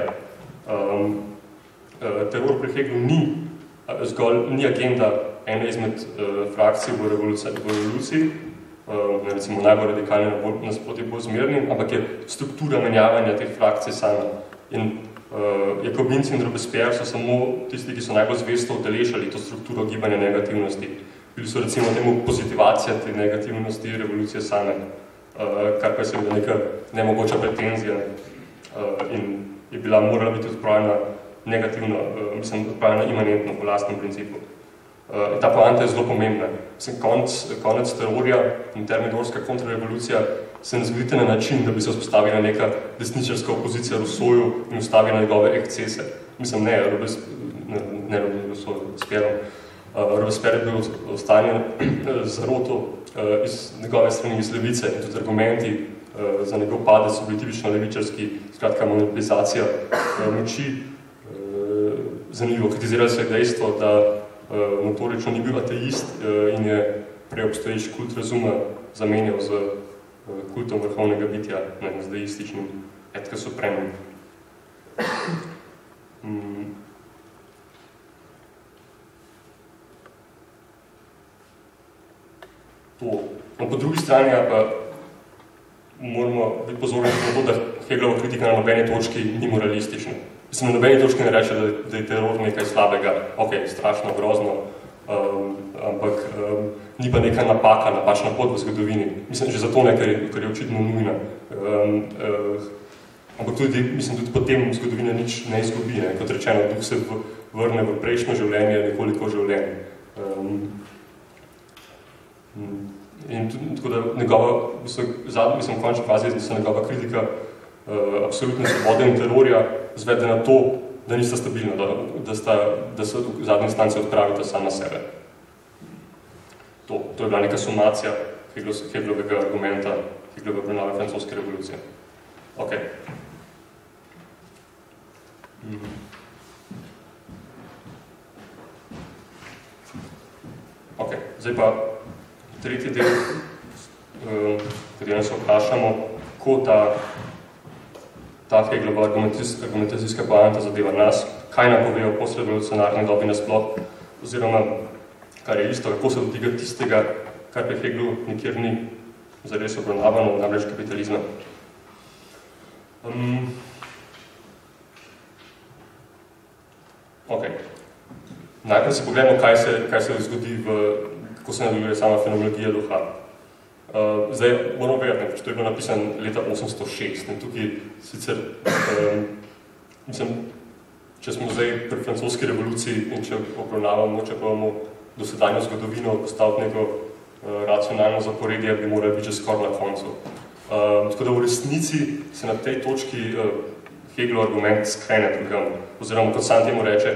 Teror pri Hegelu ni agenda ene izmed frakcij v revoluciji, recimo najbolj radikalni nasproti bolj zmerni, ampak je struktura menjavanja teh frakcij sama. In Jakobinci in Robespierre so samo tisti, ki so najbolj zvesto udeležali to strukturo gibanja negativnosti. Bili so recimo temu pozitivacija te negativnosti revolucije same, kar pa je seveda neka nemogoča pretenzija in je bila morala biti odpravljena negativno, odpravljena imanentno po lastnem principu. Ta poanta je zelo pomembna. Konec terorja in termidorska kontrarevolucija se ne zgodite na način, da bi se vzpostavila neka desničarska opozicija Rousseauju in ustavila njegove ekscese. Mislim, ne Robespierre. Robespierre je bil ostanjen zaroto iz njegove strani iz levice in tudi argumenti za njegov padec so bili tipično levičarski, skratka monopolizacija moči. Zanimivo, kritizirali se je dejstvo, da notorično ni bil ateist in je preobstoječ kult razuma zamenjal z kultom vrhovnega bitja, z deističnim etka supremom. Po drugi strani pa moramo biti pozorni na to, da Hegelova kritika na nobeni točki ni moralistična. Mislim, na nobeni točki ne reče, da je teror nekaj slabega, ok, strašno, grozno, ampak ni pa neka napaka, napačna pot v zgodovini. Mislim, že zato ne, ker je očitno nujna. Ampak tudi potem zgodovina nič ne izgubi. Ne? Kot rečeno, duh se vrne v prejšnjo življenje, nekoliko življenje. In tako da njegova, v končni fazi, da se njegova kritika absolutne svobode in terorja zvede na to, da nista stabilna, da se v zadnji instanci odpravita sama sebe. To je bila neka sumacija Hegelovega argumenta, Hegelove prenove francoske revolucije. Ok. Ok, zdaj pa tretji del, katero se vprašamo, ko ta Hegelova argumentacijska poanta zadeva nas, kaj nam pove o postrevolucionarni dobi nasploh, oziroma, kar je isto, kako se dotika tistega, kar pri Hegelu nikjer ni zares obravnavano, namreč kapitalizma. Ok. Najprej si pogledamo, kaj se zgodi, kako se nadaljuje sama fenomenologija duha. Zdaj, moramo vedeti, to je bilo napisano leta 806 in tukaj sicer, če smo zdaj pri francoski revoluciji in če obravnavamo, če bomo dosedanjo zgodovino postaviti neko racionalno zaporedje, bi morali biti že skoraj na koncu. Tako da v resnici se na tej točki Hegelov argument skrene drugam, oziroma kot sam temu reče,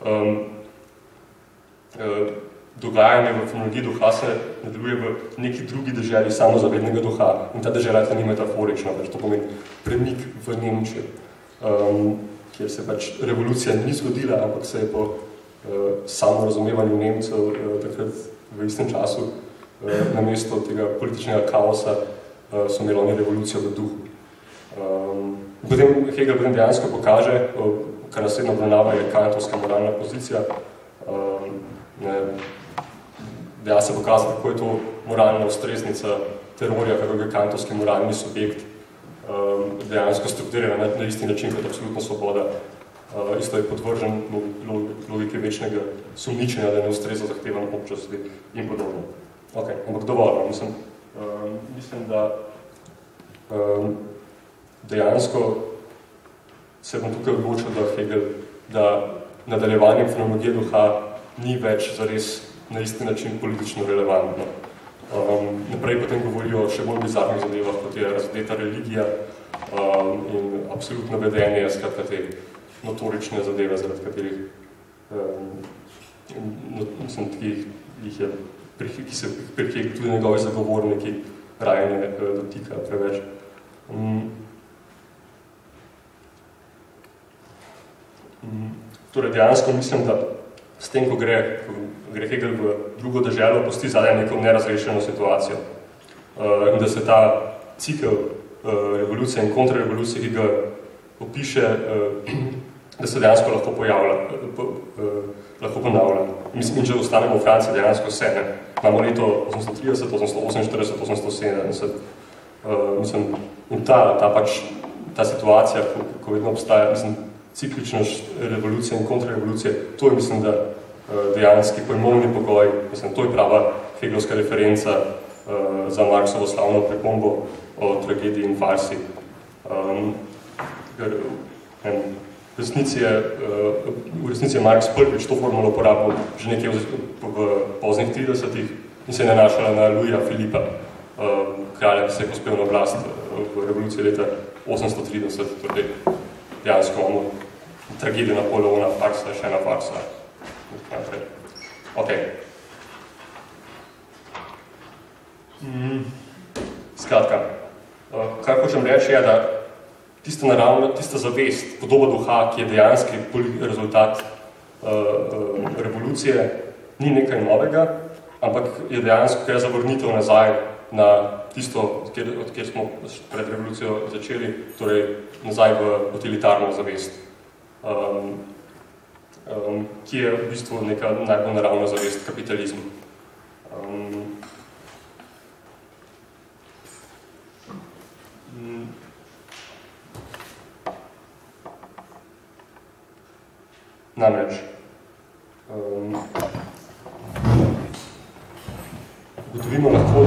dogajanje v fenomenologiji duha se nadaljuje v neki drugi deželi samozavednega duha. In ta dežela ni metaforična, to pomeni premik v Nemčijo, kjer se pač revolucija ni zgodila, ampak se je po samorazumevanju Nemcev takrat v istem času namesto tega političnega kaosa so imeli oni revolucijo v duhu. Potem Hegel dejansko pokaže, kar naslednjo obravnava je kantovska moralna pozicija, da se pokazati, kako je to moralna ustreznica terorja, kako je kantovski moralni subjekt dejansko strukturiran na isti način kot absolutna svoboda. Isto je podvržen logike večnega sumničenja, da ne ustreza zahtevam občasti in podobno. Ok, ampak dovolj. Mislim, da dejansko se bom tukaj odločil, da Hegel, da nadaljevanje fenomenologije duha ni več zares na isti način politično relevantno. Naprej potem govorijo o še bolj bizarnih zadevah, kot je razodeta religija in absolutno vedenje, skratka te notorične zadeve, zaradi katerih ki se pri Hegelu tudi njegovi zagovorniki raje ne dotika preveč. Torej, dejansko mislim, da s tem, ko gre Hegel v drugo deželo, pusti zadaj neko nerazrešeno situacijo. In da se ta cikel revolucije in kontrarevolucije, ki ga opiše, da se dejansko lahko ponavlja. Mislim, če ostanemo v Franciji, dejansko vse, ne. Imamo leto 830, 848, 870. Mislim, in ta situacija, ko vedno obstaja, mislim, cikličnost revolucije in kontrarevolucije, to je, mislim, da dejanski pojmovni pogoj, mislim, to je prava hegelovska referenca za Marksovo slavno pripombo o tragediji in farsi. V resnici je Marx prvič to formulo uporabil že nekje v poznih 30-ih in se je nanašala na Louisa Philippa, kralja, ki se je pospel na oblast v revoluciji leta 830, torej dejansko imamo tragedijo Napoleona, farsa, še ena farsa. Ok. Skratka, kar hočem reči je, da tista zavest, podoba duha, ki je dejanski rezultat revolucije, ni nekaj novega, ampak je dejansko kaj zavrnitev nazaj na tisto, od kjer smo pred revolucijo začeli, torej nazaj v utilitarno zavest, ki je v bistvu neka najbolj naravna zavest kapitalizmu. Namreč, ugotovimo lahko,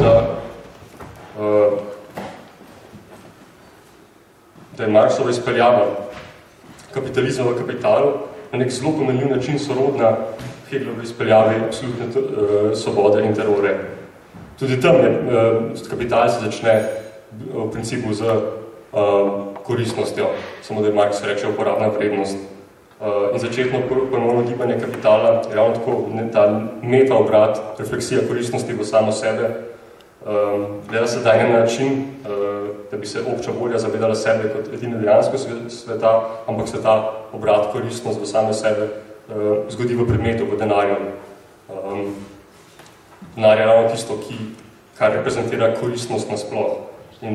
da je Marxova izpeljava kapitalizma v kapitalu na nek zelo pomenljiv način sorodna Hegelovi izpeljavi absolutne svobode in terore. Tudi tam kapital se začne v principu z koristnostjo, samo da je Marx reče uporabna vrednost. In začetno pojmovno gibanje kapitala je ravno tako ta metaobrat, refleksija koristnosti v samo sebe, gleda se daj na način, da bi se obča volja zavedala sebe kot edine dejansko sveta, ampak se ta obrat koristnost v same sebe zgodi v predmetu, v denarju. Denar je ravno tisto, kar reprezentira koristnost nasploh.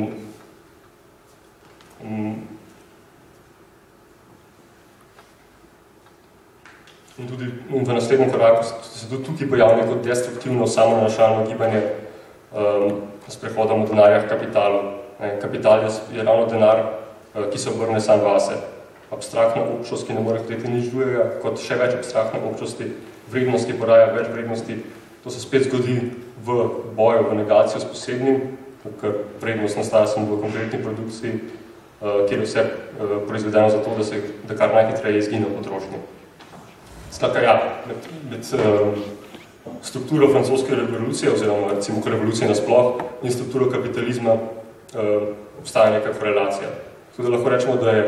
In tudi v naslednjem koraku se tudi tukaj pojavlja kot destruktivno samonanašalno gibanje s prehodom od denarja k kapitalu. Kapital je ravno denar, ki se obrne sam vase. Abstraktna občost, ki ne more hreti nič drugega, kot še več abstraktne občosti, vrednost, ki poraja več vrednosti, to se spet zgodi v boju, v negacijo s posebnim, ker vrednost nastaja samo v konkretni produkciji, kjer je vse proizvedeno za to, da kar najhitreje izgine v potrošnji. Skratka, ja, med strukturo francoske revolucije, oziroma recimo revolucije nasploh, in strukturo kapitalizma obstaja neka korelacija. Tudi lahko rečemo, da je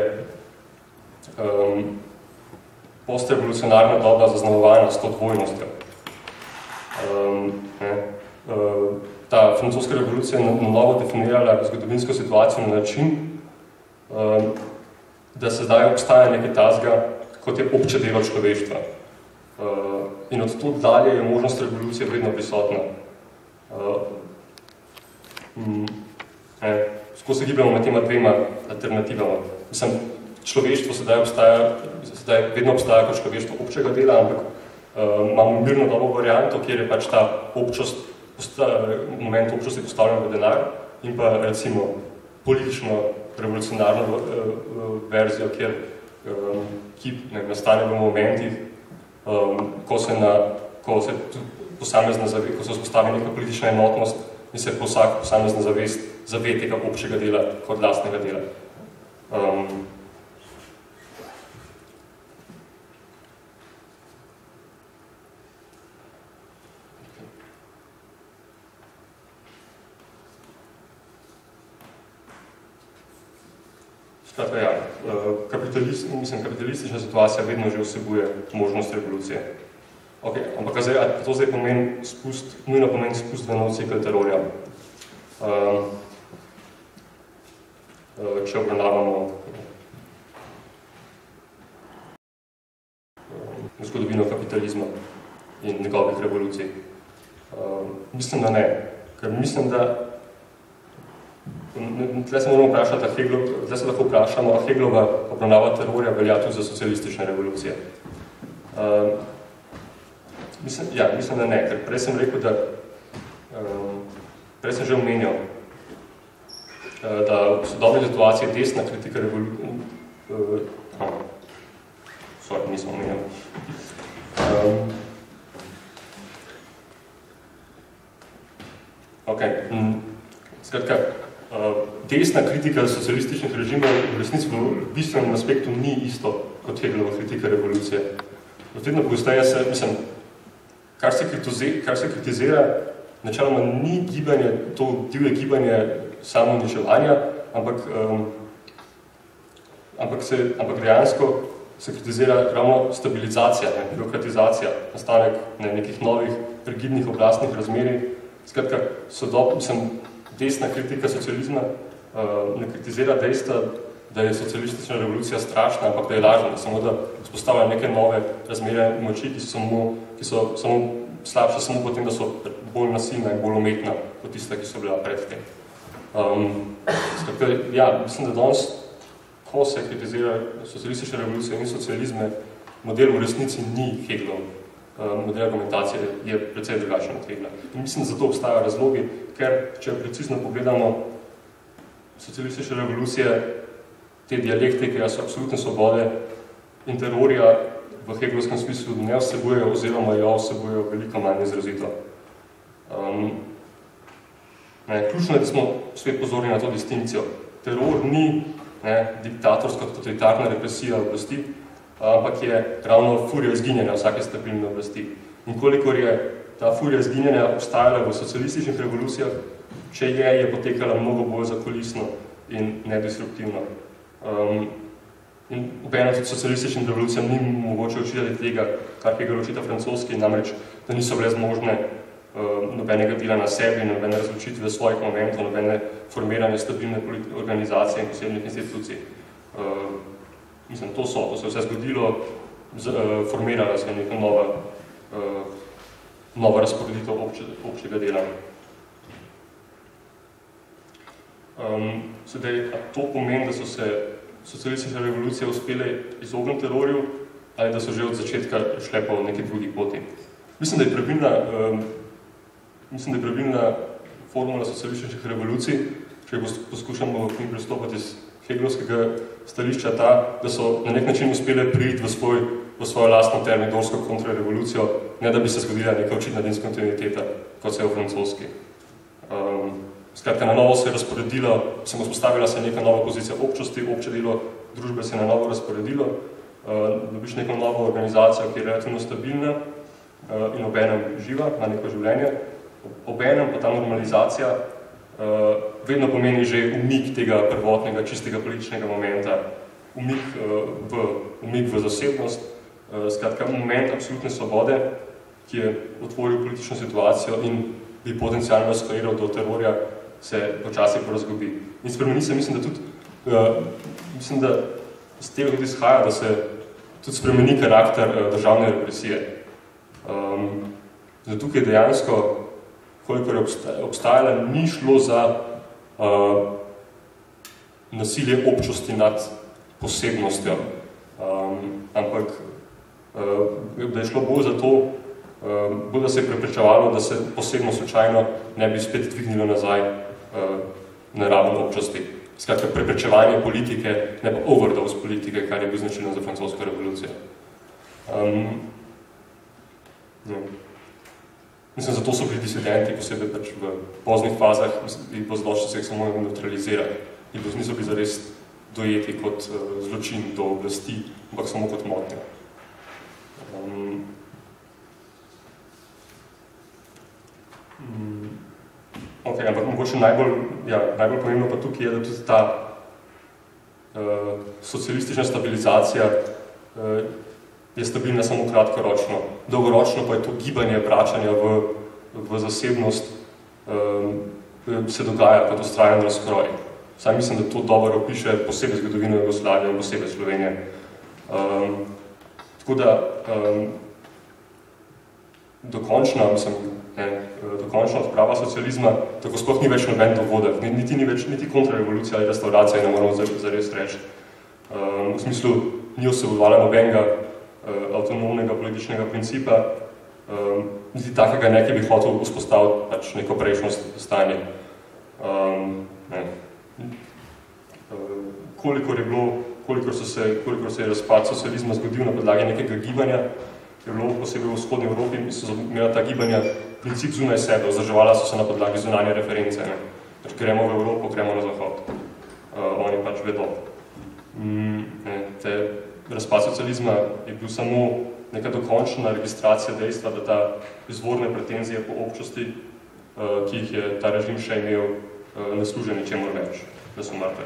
postrevolucionarna doba zaznamovana s to dvojnostjo. Ta francoska revolucija je na novo definirala zgodovinsko situacijo na način, da se zdaj obstaja nekaj tazga, kot je obče delo človeštva. In od tod dalje je možnost revolucije vedno prisotna. Ko se gibljamo med tema dvema alternativama. Mislim, človeštvo sedaj vedno obstaja kot človeštvo občega dela, ampak imamo mirno dobo varianto, kjer je pač ta moment občosti postavljen v denar in pa recimo politično revolucionarno verzijo, ki nastane v momentih, ko se vzpostavi neka politična enotnost in se vsak posamezna zavest zave tega občega dela kot lastnega dela. Skratka, ja, kapitalistična situacija vedno že vsebuje možnost revolucije. Ok, ampak to zdaj nujno pomeni spust v nov cikel terorja. Če obravnavamo zgodovino kapitalizma in njegovih revolucij. Mislim, da ne, ker mislim, da tle se moramo vprašati, tle se lahko vprašamo, a Hegelova obravnava terorja velja tudi za socialistične revolucije. Mislim, da ne, ker prej sem rekel, da prej sem že omenjal, da v sodobni situaciji desna kritika revolucije nisem omenjal. Skratka, desna kritika socialističnih režimov v resnici v bistvenem aspektu ni isto kot Hegelova kritika revolucije. Vedno pogosteje se, mislim, kar se kritizira, načeloma ni gibanje, to divje gibanje samouničevanja, ampak dejansko se kritizira ravno stabilizacija, birokratizacija, nastanek nekih novih rigidnih oblastnih razmerij. Skratka, desna kritika socializma ne kritizira dejstva, da je socialistična revolucija strašna, ampak da je lažna, samo da vzpostavlja neke nove razmere moči, ki so samo slabše samo potem, da so bolj nasilna in bolj umetna kot tista, ki so bila pred tem. Skratka, ja, mislim, da danes, ko se kritizira socialistične revolucije in socializme, model v resnici ni Hegelov. Model argumentacije je precej drugačen od Hegla. In mislim, da zato obstajajo razlogi, ker, če precizno pogledamo socialistične revolucije, te dialektike, absolutne svobode in terorja v hegelovskem smislu ne vsebujejo oziroma jo vsebujejo veliko manj izrazito. Ključno je, da smo svet pozorni na to distinkcijo. Teror ni diktatorska, totalitarna represija oblasti, ampak je ravno furija izginjanja vsake stabilne oblasti. In kolikor je ta furija izginjanja obstajala v socialističnih revolucijah, če je potekala mnogo bolj zakulisno in nedisruptivno. In obenem tudi socialističnim revolucijam ni mogoče očitati tega, kar Hegel očita francoski, namreč, da niso bile zmožne nobenega dela na sebi, nobene razločitve svojih momentov, nobene formiranje stabilne organizacije in posebnih institucij. Mislim, to se vse zgodilo, formirala se neka nova razporeditev občega dela. Sedaj, to pomeni, da so se socialistične revolucije uspele izogniti terorju ali da so že od začetka šle po neki drugi poti. Mislim, da je pravilna formula socialističnih revolucij, če poskušamo k njim pristopati iz hegelovskega stališča ta, da so na nek način uspele priti v svojo lastno termidorsko kontrarevolucijo, ne da bi se zgodila neka očitna diskontinuiteta, kot se je v francoski. Skratka, na novo se je razporedilo, vzpostavila se neka nova pozicija občosti, obče delo družbe se je na novo razporedilo, dobiš neko novo organizacijo, ki je relativno stabilna in obenem živa, na neko življenje. Obenem pa ta normalizacija vedno pomeni že umik tega prvotnega, čistega političnega momenta, umik v zasebnost, skratka, moment absolutne svobode, ki je otvoril politično situacijo in bi potencialno eskaliral do terorja, se počasi porazgubi. In spremeni se, mislim, da z tega tudi izhaja, da se tudi spremeni karakter državne represije. Zato tukaj dejansko, kolikor je obstajala, ni šlo za nasilje občosti nad posebnostjo, ampak da je šlo bolj za to, bolj da se je preprečevalo, da se posebno slučajno ne bi spet dvignilo nazaj na raven občosti. Skratka, preprečevanje politike, ne pa overdose politike, kar je bil značilno za francosko revolucijo. Mislim, zato so bili disidenti, posebej pač v poznih fazah, in pozločni se jih samo neutralizirali. In niso bili zares dojeti kot zločin do oblasti, ampak samo kot motnja. Ampak mogoče najbolj pomembno pa tukaj je, da tudi ta socialistična stabilizacija je stabilna samo kratkoročno. Dolgoročno pa je to gibanje vračanja v zasebnost se dogaja kot vztrajen razkroj. Saj mislim, da to dobro opiše posebej zgodovino Jugoslavije in posebej Slovenije. Tako Tako da dokončna odprava socializma tako sploh ni več noben dogodek, niti kontrarevolucija ali restauracija, ne moramo zares reči. V smislu, ni vsebovala nobenega avtonomnega političnega principa, niti takega ki bi hotel vzpostaviti pač neko prejšnjo stanje. Kolikor se je razpad socializma zgodil na podlagi nekega gibanja, je bilo posebej v vzhodni Evropi, in so imela ta gibanja princip zunaj sebe, vzdrževala so se na podlagi zunanje reference. Gremo v Evropo, gremo na zahod. Oni pač vedo. Razpad socializma je bil samo neka dokončna registracija dejstva, da ta izvorne pretenzije po občosti, ki jih je ta režim še imel, ne služi ničemur več, da so mrtve.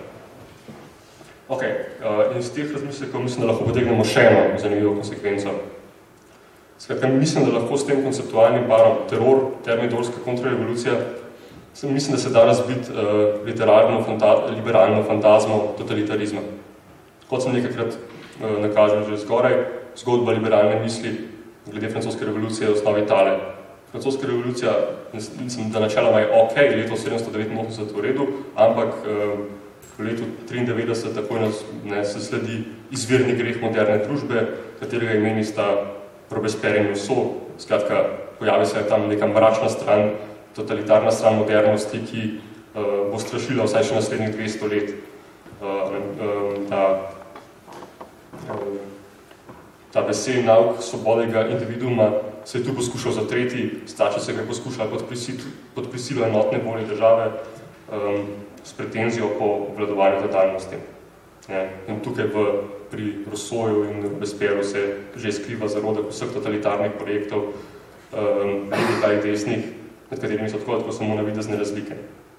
In iz teh razmislekov mislim, da lahko potegnemo še eno zanimivo konsekvenco. Skratka, mislim, da lahko s tem konceptualnim parom teror, termidorska kontrarevolucija, mislim, da se da razbiti liberalno fantazmo totalitarizma. Kot sem nekajkrat nakažel že zgoraj, zgodba liberalne misli glede francoske revolucije v osnovi tale. Francoska revolucija, mislim, da načeloma je leto 1789 v redu, ampak v letu 93 takoj se sledi izvirni greh moderne družbe, katerega imeni sta Robespierre in Rousseau. Skratka, pojavi se tam neka mračna stran, totalitarna stran modernosti, ki bo strašila vsaj še naslednjih 200 let. Ta vesel nauk svobodnega individuuma se je tu poskušal zatreti, stače se ga je poskušala pod prisilo enotne volje države s pretenzijo po obvladovanju totalnosti. In tukaj pri Rousseauju in Robespierru se že skriva zarodek vseh totalitarnih projektov, levih ali desnih, med katerimi so tako samo navidezne razlike.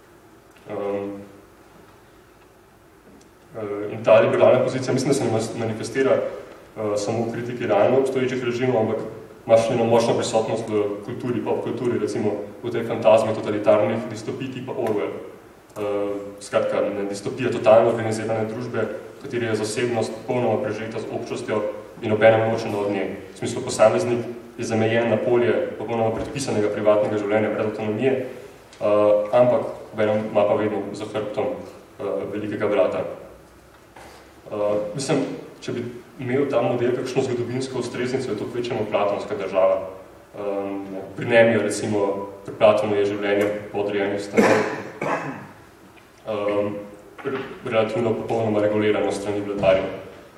In ta liberalna pozicija, mislim, da se ne manifestira samo v kritiki realno obstoječih režimov, ampak ima še eno močno prisotnost v kulturi, popkulturi, recimo v tej fantazmi totalitarnih distopij tipa Orwell. Skratka, distopija totalno organizirane družbe, v kateri je zasebnost popolnoma prežeta z občostjo in obenem ločena od nje. V smislu, posameznik je zamejen na polje popolnoma predpisanega privatnega življenja brez avtonomije, ampak obenem ima pa vedno za hrbtom velikega brata. Mislim, če bi imel ta model kakšno zgodovinsko ustreznico, je to kvečeno platonska država. Pri Nemiju, recimo, pri Platonu je življenje podrejenih stanov relativno popolnoma regulirano strani vladarjev.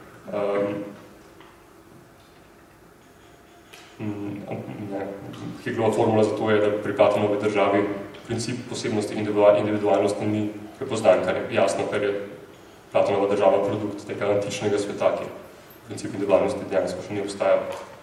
Hegelova formula za to je, da pri Platonovi državi princip posebnosti individualnosti ni prepoznan, kar je jasno, ker je Platonova država produkt tega antičnega sveta, ki princip individualnosti dejansko še ni obstajal.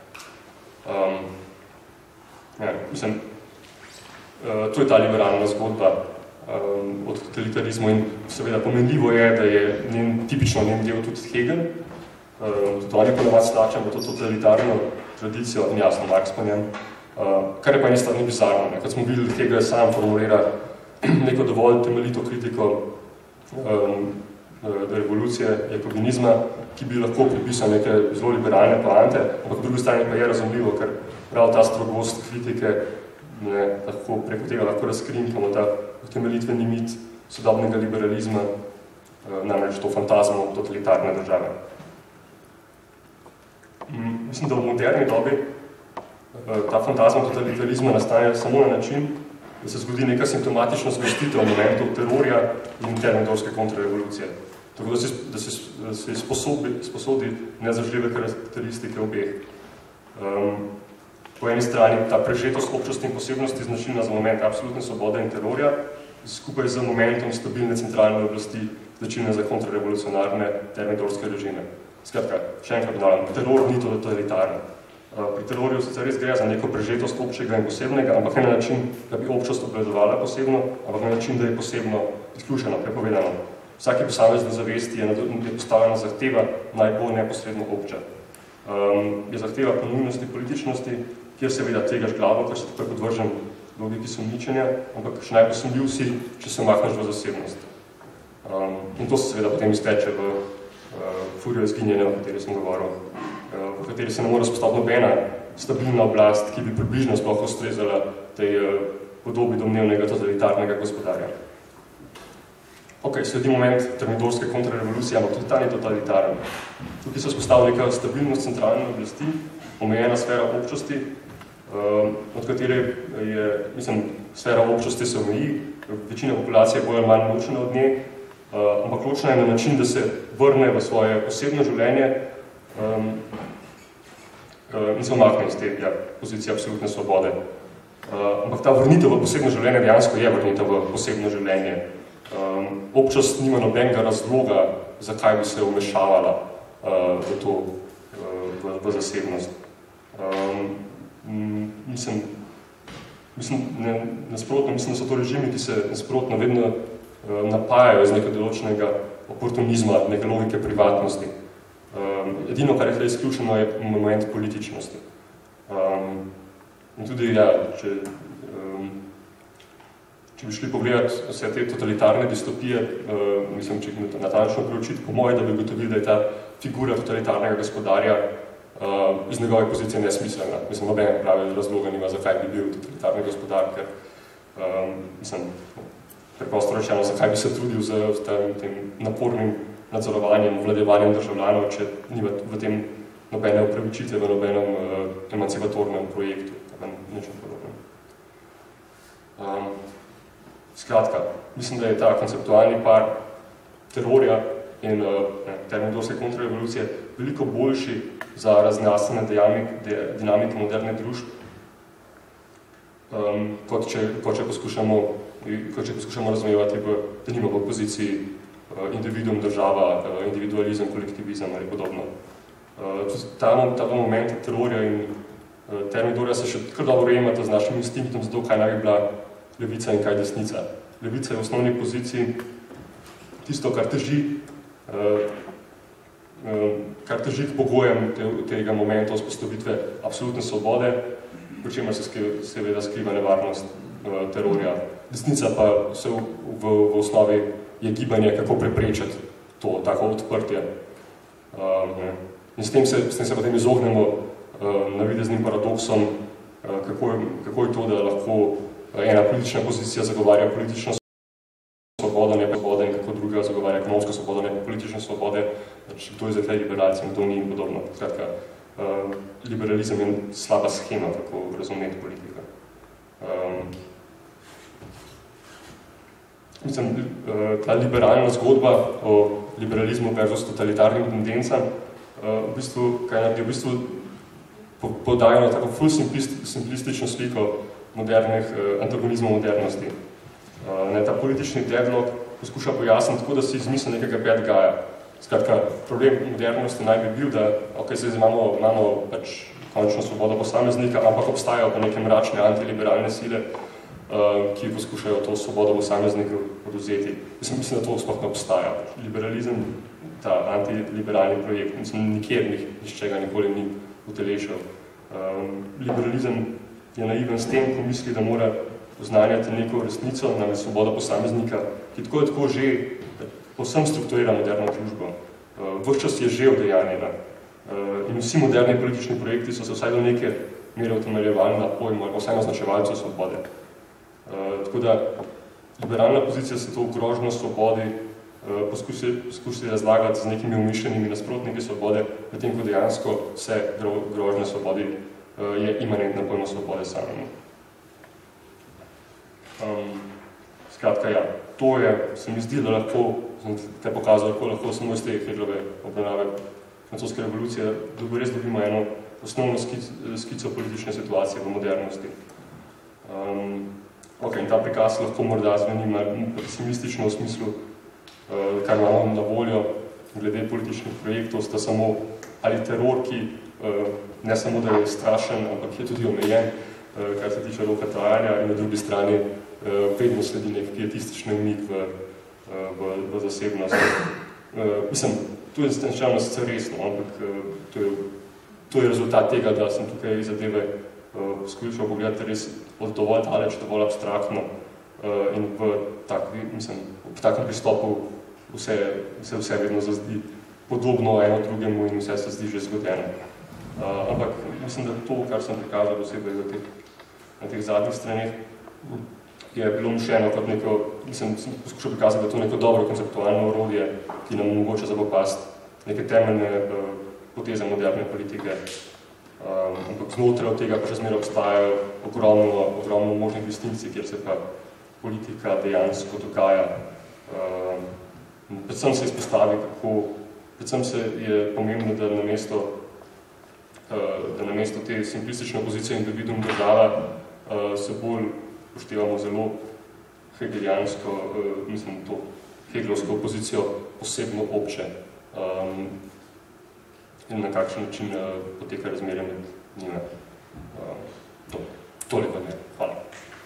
Mislim, to je ta liberalna zgodba od totalitarizmu in seveda pomenljivo je, da je tipično njen del tudi Hegel. Tudi oni ponavadi slačamo to totalitarno tradicijo, in jasno, Marx po njem, kar je pa ene strani bizarno. Kot smo videli, Hegel sam formulira neko dovolj temeljito kritiko revolucije, jakobinizma, ki bi lahko pripisal neke zelo liberalne poante, ampak v drugi strani pa je razumljivo, ker prav ta strogost kritike preko tega lahko razkrinkamo ta utemeljitveni mit sodobnega liberalizma, namreč to fantazmo totalitarne države. Mislim, da v moderni dobi ta fantazma totalitarizma nastane samo na način, da se zgodi neka simptomatična zgostitev momentov terorja in termidorske kontrarevolucije. Tako da se sposodi nezažljive karakteristike obeh. Po eni strani ta prežetost občostnih posebnosti značilna za moment absolutne svobode in terorja, skupaj z momentom stabilne centralne oblasti, značilne za kontrarevolucionarne termidorske režime. Skratka, še enkrat ponavljam, teror ni totalitarno. Pri terorju sicer res gre za neko prežetost občega in posebnega, ampak ne na način, da bi občost obvladovala posebno, ampak na način, da je posebno izključeno, prepovedano. Vsaki posamezni zavesti je postavljena zahteva naj bo neposredno obča. Je zahteva po nujnosti političnosti, kjer seveda tegaš glavo, ker se takoj podvržen logiki sumničenja, ampak še najbolj sumljiv si, če se umakneš v zasebnost. In to se seveda potem izteče v furijo izginjenja, o kateri sem govoril v kateri se ne more spostaviti nobena stabilna oblast, ki bi približno sploh ustrezala tej podobi domnevnega totalitarnega gospodarja. Ok, sledi moment termidorske kontrarevolucije, ampak tudi ta ni totalitaren. Tukaj se vzpostavlja neka stabilnost centralne oblasti, omejena sfera občosti, od katere je, sfera občosti se omeji, večina populacije je bolj ali manj ločena od nje, ampak ločena je na način, da se vrne v svoje osebno življenje in se omakne iz te pozicije absolutne svobode. Ampak ta vrnitev v posebno življenje dejansko je vrnitev v posebno življenje. Občost nima nobenega razloga, zakaj bi se vmešavala v to, v zasebnost. Nasprotno, mislim, da so to režimi, ki se nasprotno vedno napajajo iz nekaj določenega oportunizma, neke logike privatnosti. Edino, kar je tukaj izključeno, je moment političnosti. In tudi, če bi šli pogledati vse te totalitarne distopije, če jih natančno preučiti, po moje, da bi ugotovili, da je ta figura totalitarnega gospodarja iz njegove pozicije nesmiselna. Noben pravi razloga nima, zakaj bi bil totalitarni gospodar, ker, preprosto rečeno, zakaj bi se trudil z tem napornim nadzorovanjem, vladjevanjem državljanov, če ni v tem nobene upravičitve v nobenem emancipatornem projektu, nečem podobnem. Skratka, mislim, da je ta konceptualni par terorja in termidorske kontrarevolucije veliko boljši za razjasnjene dinamike moderne družb, kot če poskušamo razumevati v poziciji individuum, država, individualizem, kolektivizem ali podobno. Ta moment terorja in termidorja se še kar dobro ujemata z našim instinktom, zato kaj naj bi bila levica in kaj desnica. Levica je v osnovni poziciji tisto, kar teži k pogojem tega momenta vzpostavitve absolutne svobode, pri čemer se seveda skriva nevarnost terorja. Desnica pa vse v osnovi je gibanje, kako preprečiti to, tako odprtje. In s tem se potem izognemo navideznim paradoksom, kako je to, da lahko ena politična pozicija zagovarja politično svobodo, ne pa svobode, in kako druga zagovarja ekonomsko svobodo, ne pa politične svobode, kdo je za tle liberalci in kdo ni in podobno. Skratka, liberalizem je slaba schema, kako razumeti politika. Ta liberalna zgodba o liberalizmu versus totalitarnim tendencam v bistvu podajo tako ful simplistično sliko antagonizmov modernosti. Ta politični deadlock poskuša pojasniti tako, da si izmisli nekega bad guyja. Skratka, problem modernosti naj bi bil, da zdaj imamo končno svobodo posameznika, ampak obstajajo pa neke mračne antiliberalne sile, ki poskušajo to svobodo posameznika odvzeti. Mislim, da to sploh ne obstaja. Liberalizem, ta antiliberalni projekt, nikjer ničega nikoli ni utelešal. Liberalizem je naiven s tem, ko misli, da mora oznanjati neko resnico, namreč svobodo posameznika, ki tako je tako že povsem strukturira moderno družbo. Ves čas je že udejanjena. In vsi moderni politični projekti so se vsaj do neke mere utemeljevali na pojmu ali vsaj naznačevalcev svobode. Tako da liberalna pozicija se to grožnjo svobodi poskusi razlagati z nekimi umišljenimi nasprotniki svobode, medtem ko dejansko vse grožnje svobodi je imanentna pojma svobode samemu. Skratka, to se mi zdi, da lahko, te pokazal, kako lahko samo iz te Hegelove obravnave francoske revolucije res dobimo eno osnovno skico politične situacije v modernosti. In ta prikaz lahko morda zveni pesimistično v smislu, kar imamo na voljo glede političnih projektov, sta samo ali teror, ki ne samo, da je strašen, ampak je tudi omejen, kar se tiče roka trajanja, in na drugi strani vedno sledi nek pietistični umik v zasebnost. To je načelno sicer resno, ampak to je rezultat tega, da sem tukaj zadeve poskušal pogledati res od dovolj daleč, dovolj abstraktno in v takem pristopu se vse vedno zazdi podobno eno drugemu in vse se zdi že zgodeno. Ampak mislim, da to, kar sem prikazal posebej na teh zadnjih straneh, je bilo mišljeno kot neko, sem poskušal prikazati, da je to neko dobro konceptualno orodje, ki nam omogoča zapopasti neke temeljne poteze moderne politike. Ampak znotraj od tega pa še zmeraj obstajajo ogromno možnih distinkcij, kjer se pa politika dejansko dogaja. Predvsem se izpostavi, predvsem se je pomembno, da namesto te simplistične opozicije individuum država se bolj poštevamo zelo hegelijansko, mislim, to hegelovsko opozicijo posebno obče in na kakšen način poteka razmerje med njima. Toliko ne. Hvala.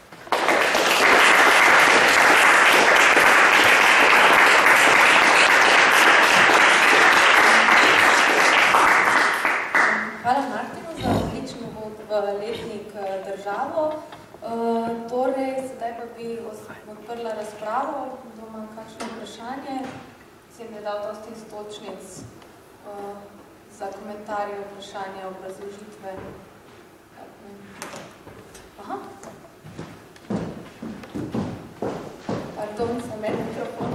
Hvala Martinu za odličen uvod v letnik Državo. Torej, sedaj pa bi odprla razpravo, kdo ima kakšno vprašanje. Sem je dal dosti istočnic za komentarje, vprašanja, obrazložitve. Aha. Pardon, sem med mikrofon.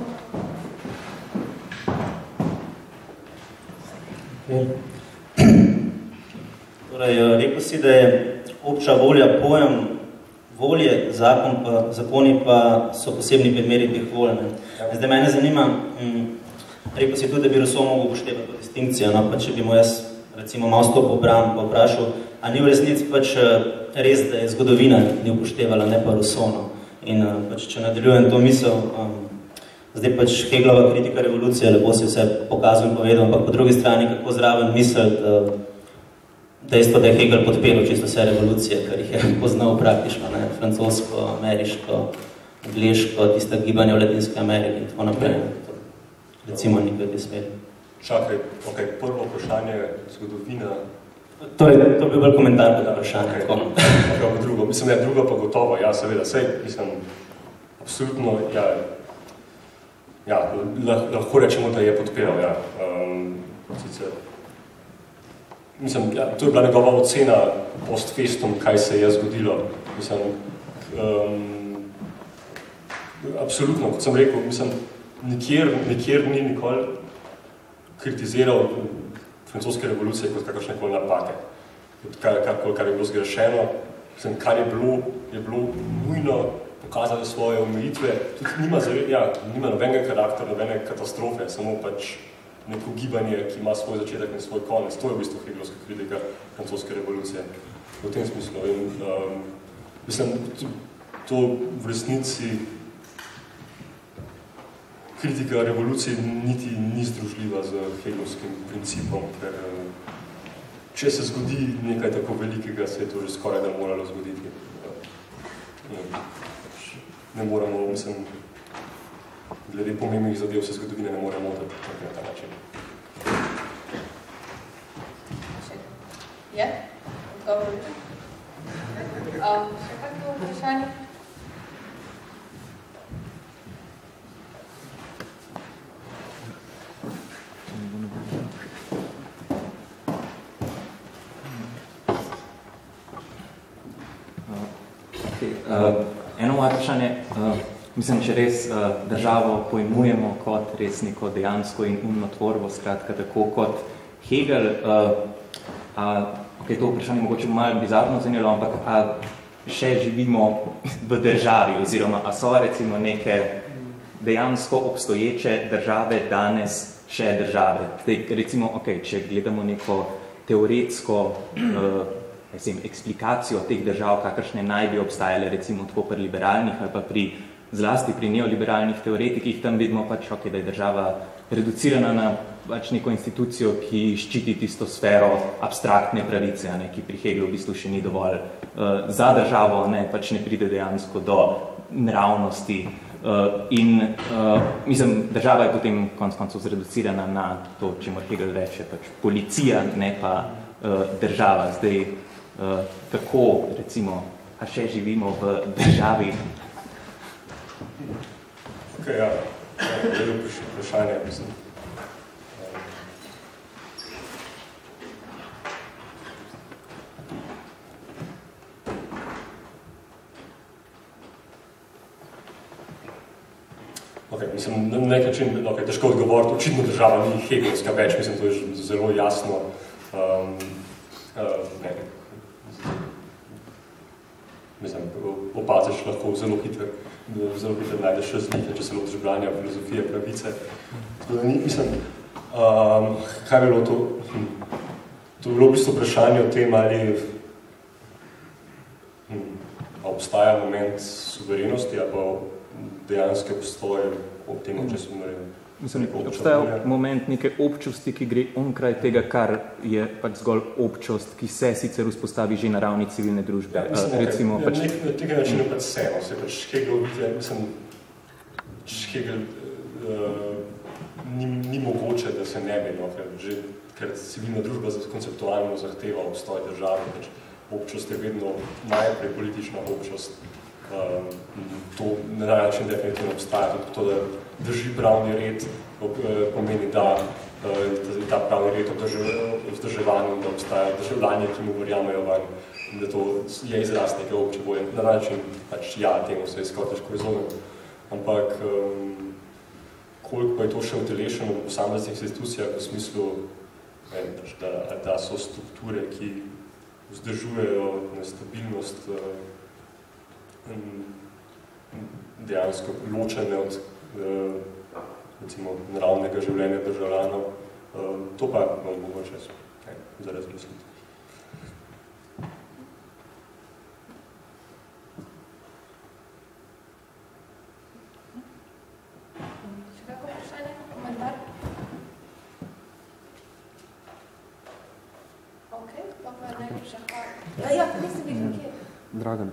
Torej, rekel si, da je obča volja pojem volje, zakoni pa so posebni predmeri teh volj. Zdaj mene zanima, rekel si tudi, da bi Rousseau mogel upoštevati to distinkcijo, no, pa če bi mu jaz recimo malo stopil bran, pa vprašal, a ni v resnici pač res, da je zgodovina ni upoštevala, ne pa Rousseau, no. In pač, če nadaljujem to misel, zdaj pač Hegelova kritika revolucije, lepo si vse pokazal in povedal, ampak po drugi strani, kako zraven misliti, dejstvo, da je Hegel podpiral čisto vse revolucije, kar jih je poznal praktično, ne, francosko, ameriško, angliško, tista gibanja v Latinske Amerike in tako naprej. Recimo nekaj te smeri. Čakaj, prvo vprašanje zgodovina. Torej, to bi bil komentar pod vprašanje. Drugo, mislim, ja, drugo pa gotovo, ja, seveda, sej, mislim, absolutno, ja, lahko rečemo, da je podpiral, ja. Sicer, mislim, ja, to je bila njegova ocena post festum, kaj se je zgodilo. Mislim, absolutno, kot sem rekel, mislim, nikjer ni nikoli kritiziral francoske revolucije kot kakršnekoli napake. Kar je bilo zgrešeno, mislim, kar je bilo nujno pokazati svoje omejitve, tudi nima nobenega karaktera, nobene katastrofe, samo pač neko gibanje, ki ima svoj začetek in svoj konec. To je v bistvu hegelovska kritika francoske revolucije. V tem smislu. Mislim, to v resnici kritika revolucije niti ni združljiva z hegelovskim principom, ker če se zgodi nekaj tako velikega, se je to že skoraj da moralo zgoditi. Ne moramo, mislim, glede pomembnih zadev vse zgodovine ne moramo odati na ta način. Je? Odgovor. Še kako vprašanje? Eno moje vprašanje, mislim, če res državo pojmujemo kot res neko dejansko in umno tvorbo, skratka tako kot Hegel, to vprašanje mogoče malo bizarno zanilo, ampak še živimo v državi, oziroma a so recimo neke dejansko obstoječe države danes še države. Zdaj, recimo, če gledamo neko teoretsko eksplikacijo teh držav, kakršne naj bi obstajale, recimo tako pri liberalnih ali pa zlasti pri neoliberalnih teoretikih, tam vidimo pač, da je država reducirana na pač neko institucijo, ki ščiti tisto sfero abstraktne pravice, ki pri Hegelu v bistvu še ni dovolj za državo, pač ne pride dejansko do nravnosti. In mislim, država je potem konec koncev zreducirana na to, čemur Hegel reče, pač policija, ne pa država. Zdaj, kako, recimo, a še živimo v državi? Ja, glede vprašanje, mislim. Mislim, na nek način težko odgovoriti, očitno država ni hegelska več, mislim, to je zelo jasno. Mislim, opaziš lahko zelo hitro najdeš razlike, če se lotiš branja filozofije, pravice. Mislim, kaj je bilo to? To je bilo v bistvu vprašanje o tem, ali obstaja moment suverenosti ali pa dejanske obstoje ob tem, če so obstaja moment neke občosti, ki gre onkraj tega, kar je pač zgolj občost, ki se sicer vzpostavi že na ravni civilne družbe. Ja, mislim, na tega načinu pač vseeno. Hegel ni mogoče, da se ne bi, ker civilna družba konceptualno zahteva obstoj države, pač občost je vedno najprej politična občost. To na način definitivno obstaja. Tudi to, da drži pravni red, pomeni, da je ta pravni red vzdrževan, da obstaja državljanje, ki mu verjamejo van, da to je izraz neke obče volje. Na način, pač ja, temu se je skoraj težko razumeti. Ampak koliko pa je to še utelešeno v posameznih institucijah v smislu, da so strukture, ki vzdržujejo nestabilnost, dejansko ločene od recimo naravnega življenja državljanov. To pa je mogoče za razmisliti. Še kako vprašanje? Komentar? Ok, pa najlepša hvala. Ja, nisem bil kje. Dragan.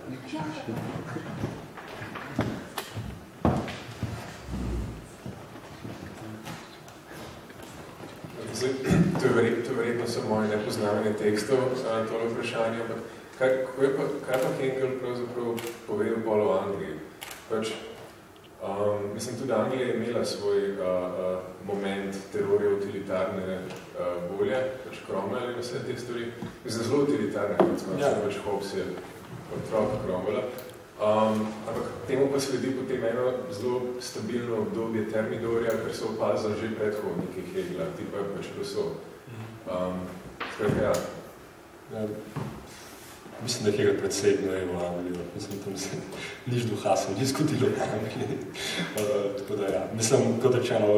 To je verjetno samo moje nepoznavanje tekstov, tole vprašanje, ampak kaj pa Hegel pravzaprav povedal pol o Angliji? Mislim, tudi Anglija je imela svoj moment terorja utilitarne volje, Cromwell in vse te stvari. Mislim, zelo utilitarne, kot smo več Hobbes je otrok Cromwella. Ampak temu pa sledi potem eno zelo stabilno obdobje Thermidorja, ker so opazili že predhodniki Hegela, ti pa pač Rousseau. Skratka, ja. Mislim, da Hegel predsej gnoje v Anglijo. Mislim, tam se nič duha se ni zgodilo v Angliji. Tako da ja, mislim, kot rečeno,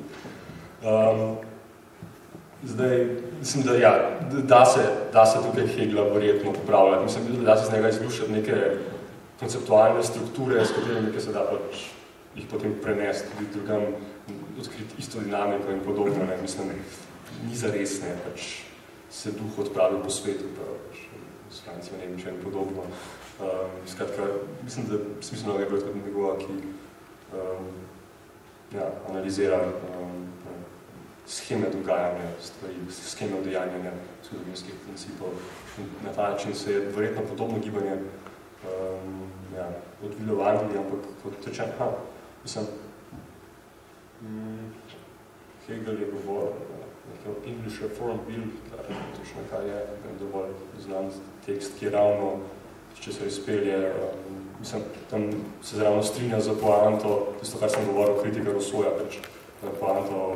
zdaj, mislim, da ja, da se tukaj Hegela verjetno popravljati. Mislim, da se z njega izlušati neke konceptualne strukture, s katerimi se da pač jih potem prenesti tudi drugam, odkriti isto dinamiko in podobno. Ne. Mislim, ni zares, ne, pač se duh odpravi po svetu, pa pač s Francijo, Nemčijo in podobno. Skratka, mislim, da smiselno je bilo tudi njegova, ki analizira scheme dogajanja stvari, scheme odejanjanja zgodovinskih principov. Na ta način se je verjetno podobno gibanje odvilo v Angliji, ampak kot rečem, mislim, Hegel je govoril nekaj English Reform Bill, točno kaj je, dovolj znan tekst, ki je ravno, če se izpelje, mislim, tam se ravno strinja za poanto, tisto, kar sem govoril, kritika Rousseauja, pač poanto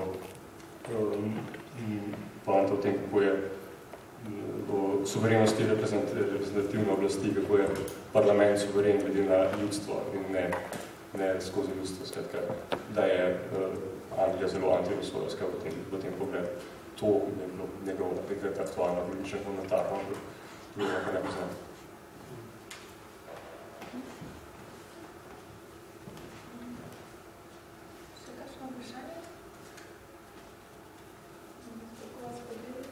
o tem, kako je o suverenosti reprezentativne oblasti, kako je parlament suveren glede na ljudstvo in ne skozi ljudstvo, skratka, da je Anglija zelo anti-Rousseauovska v tem pogledu. To je bilo njegov aktualno političen komentar, ampak drugega pa ne poznam. Še kakšno vprašanje? Tako vas podeli?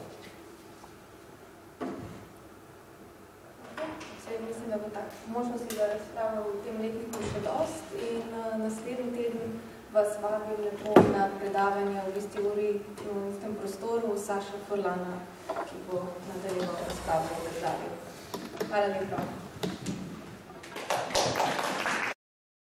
Mislim, da bo tak možnosti za razpravo v tem letniku še dost in naslednji teden vas vabim lepo na predavanje v isti uri v istem prostoru Saša Furlana, ki bo nadaljeval razpravo o državi. Hvala lepa.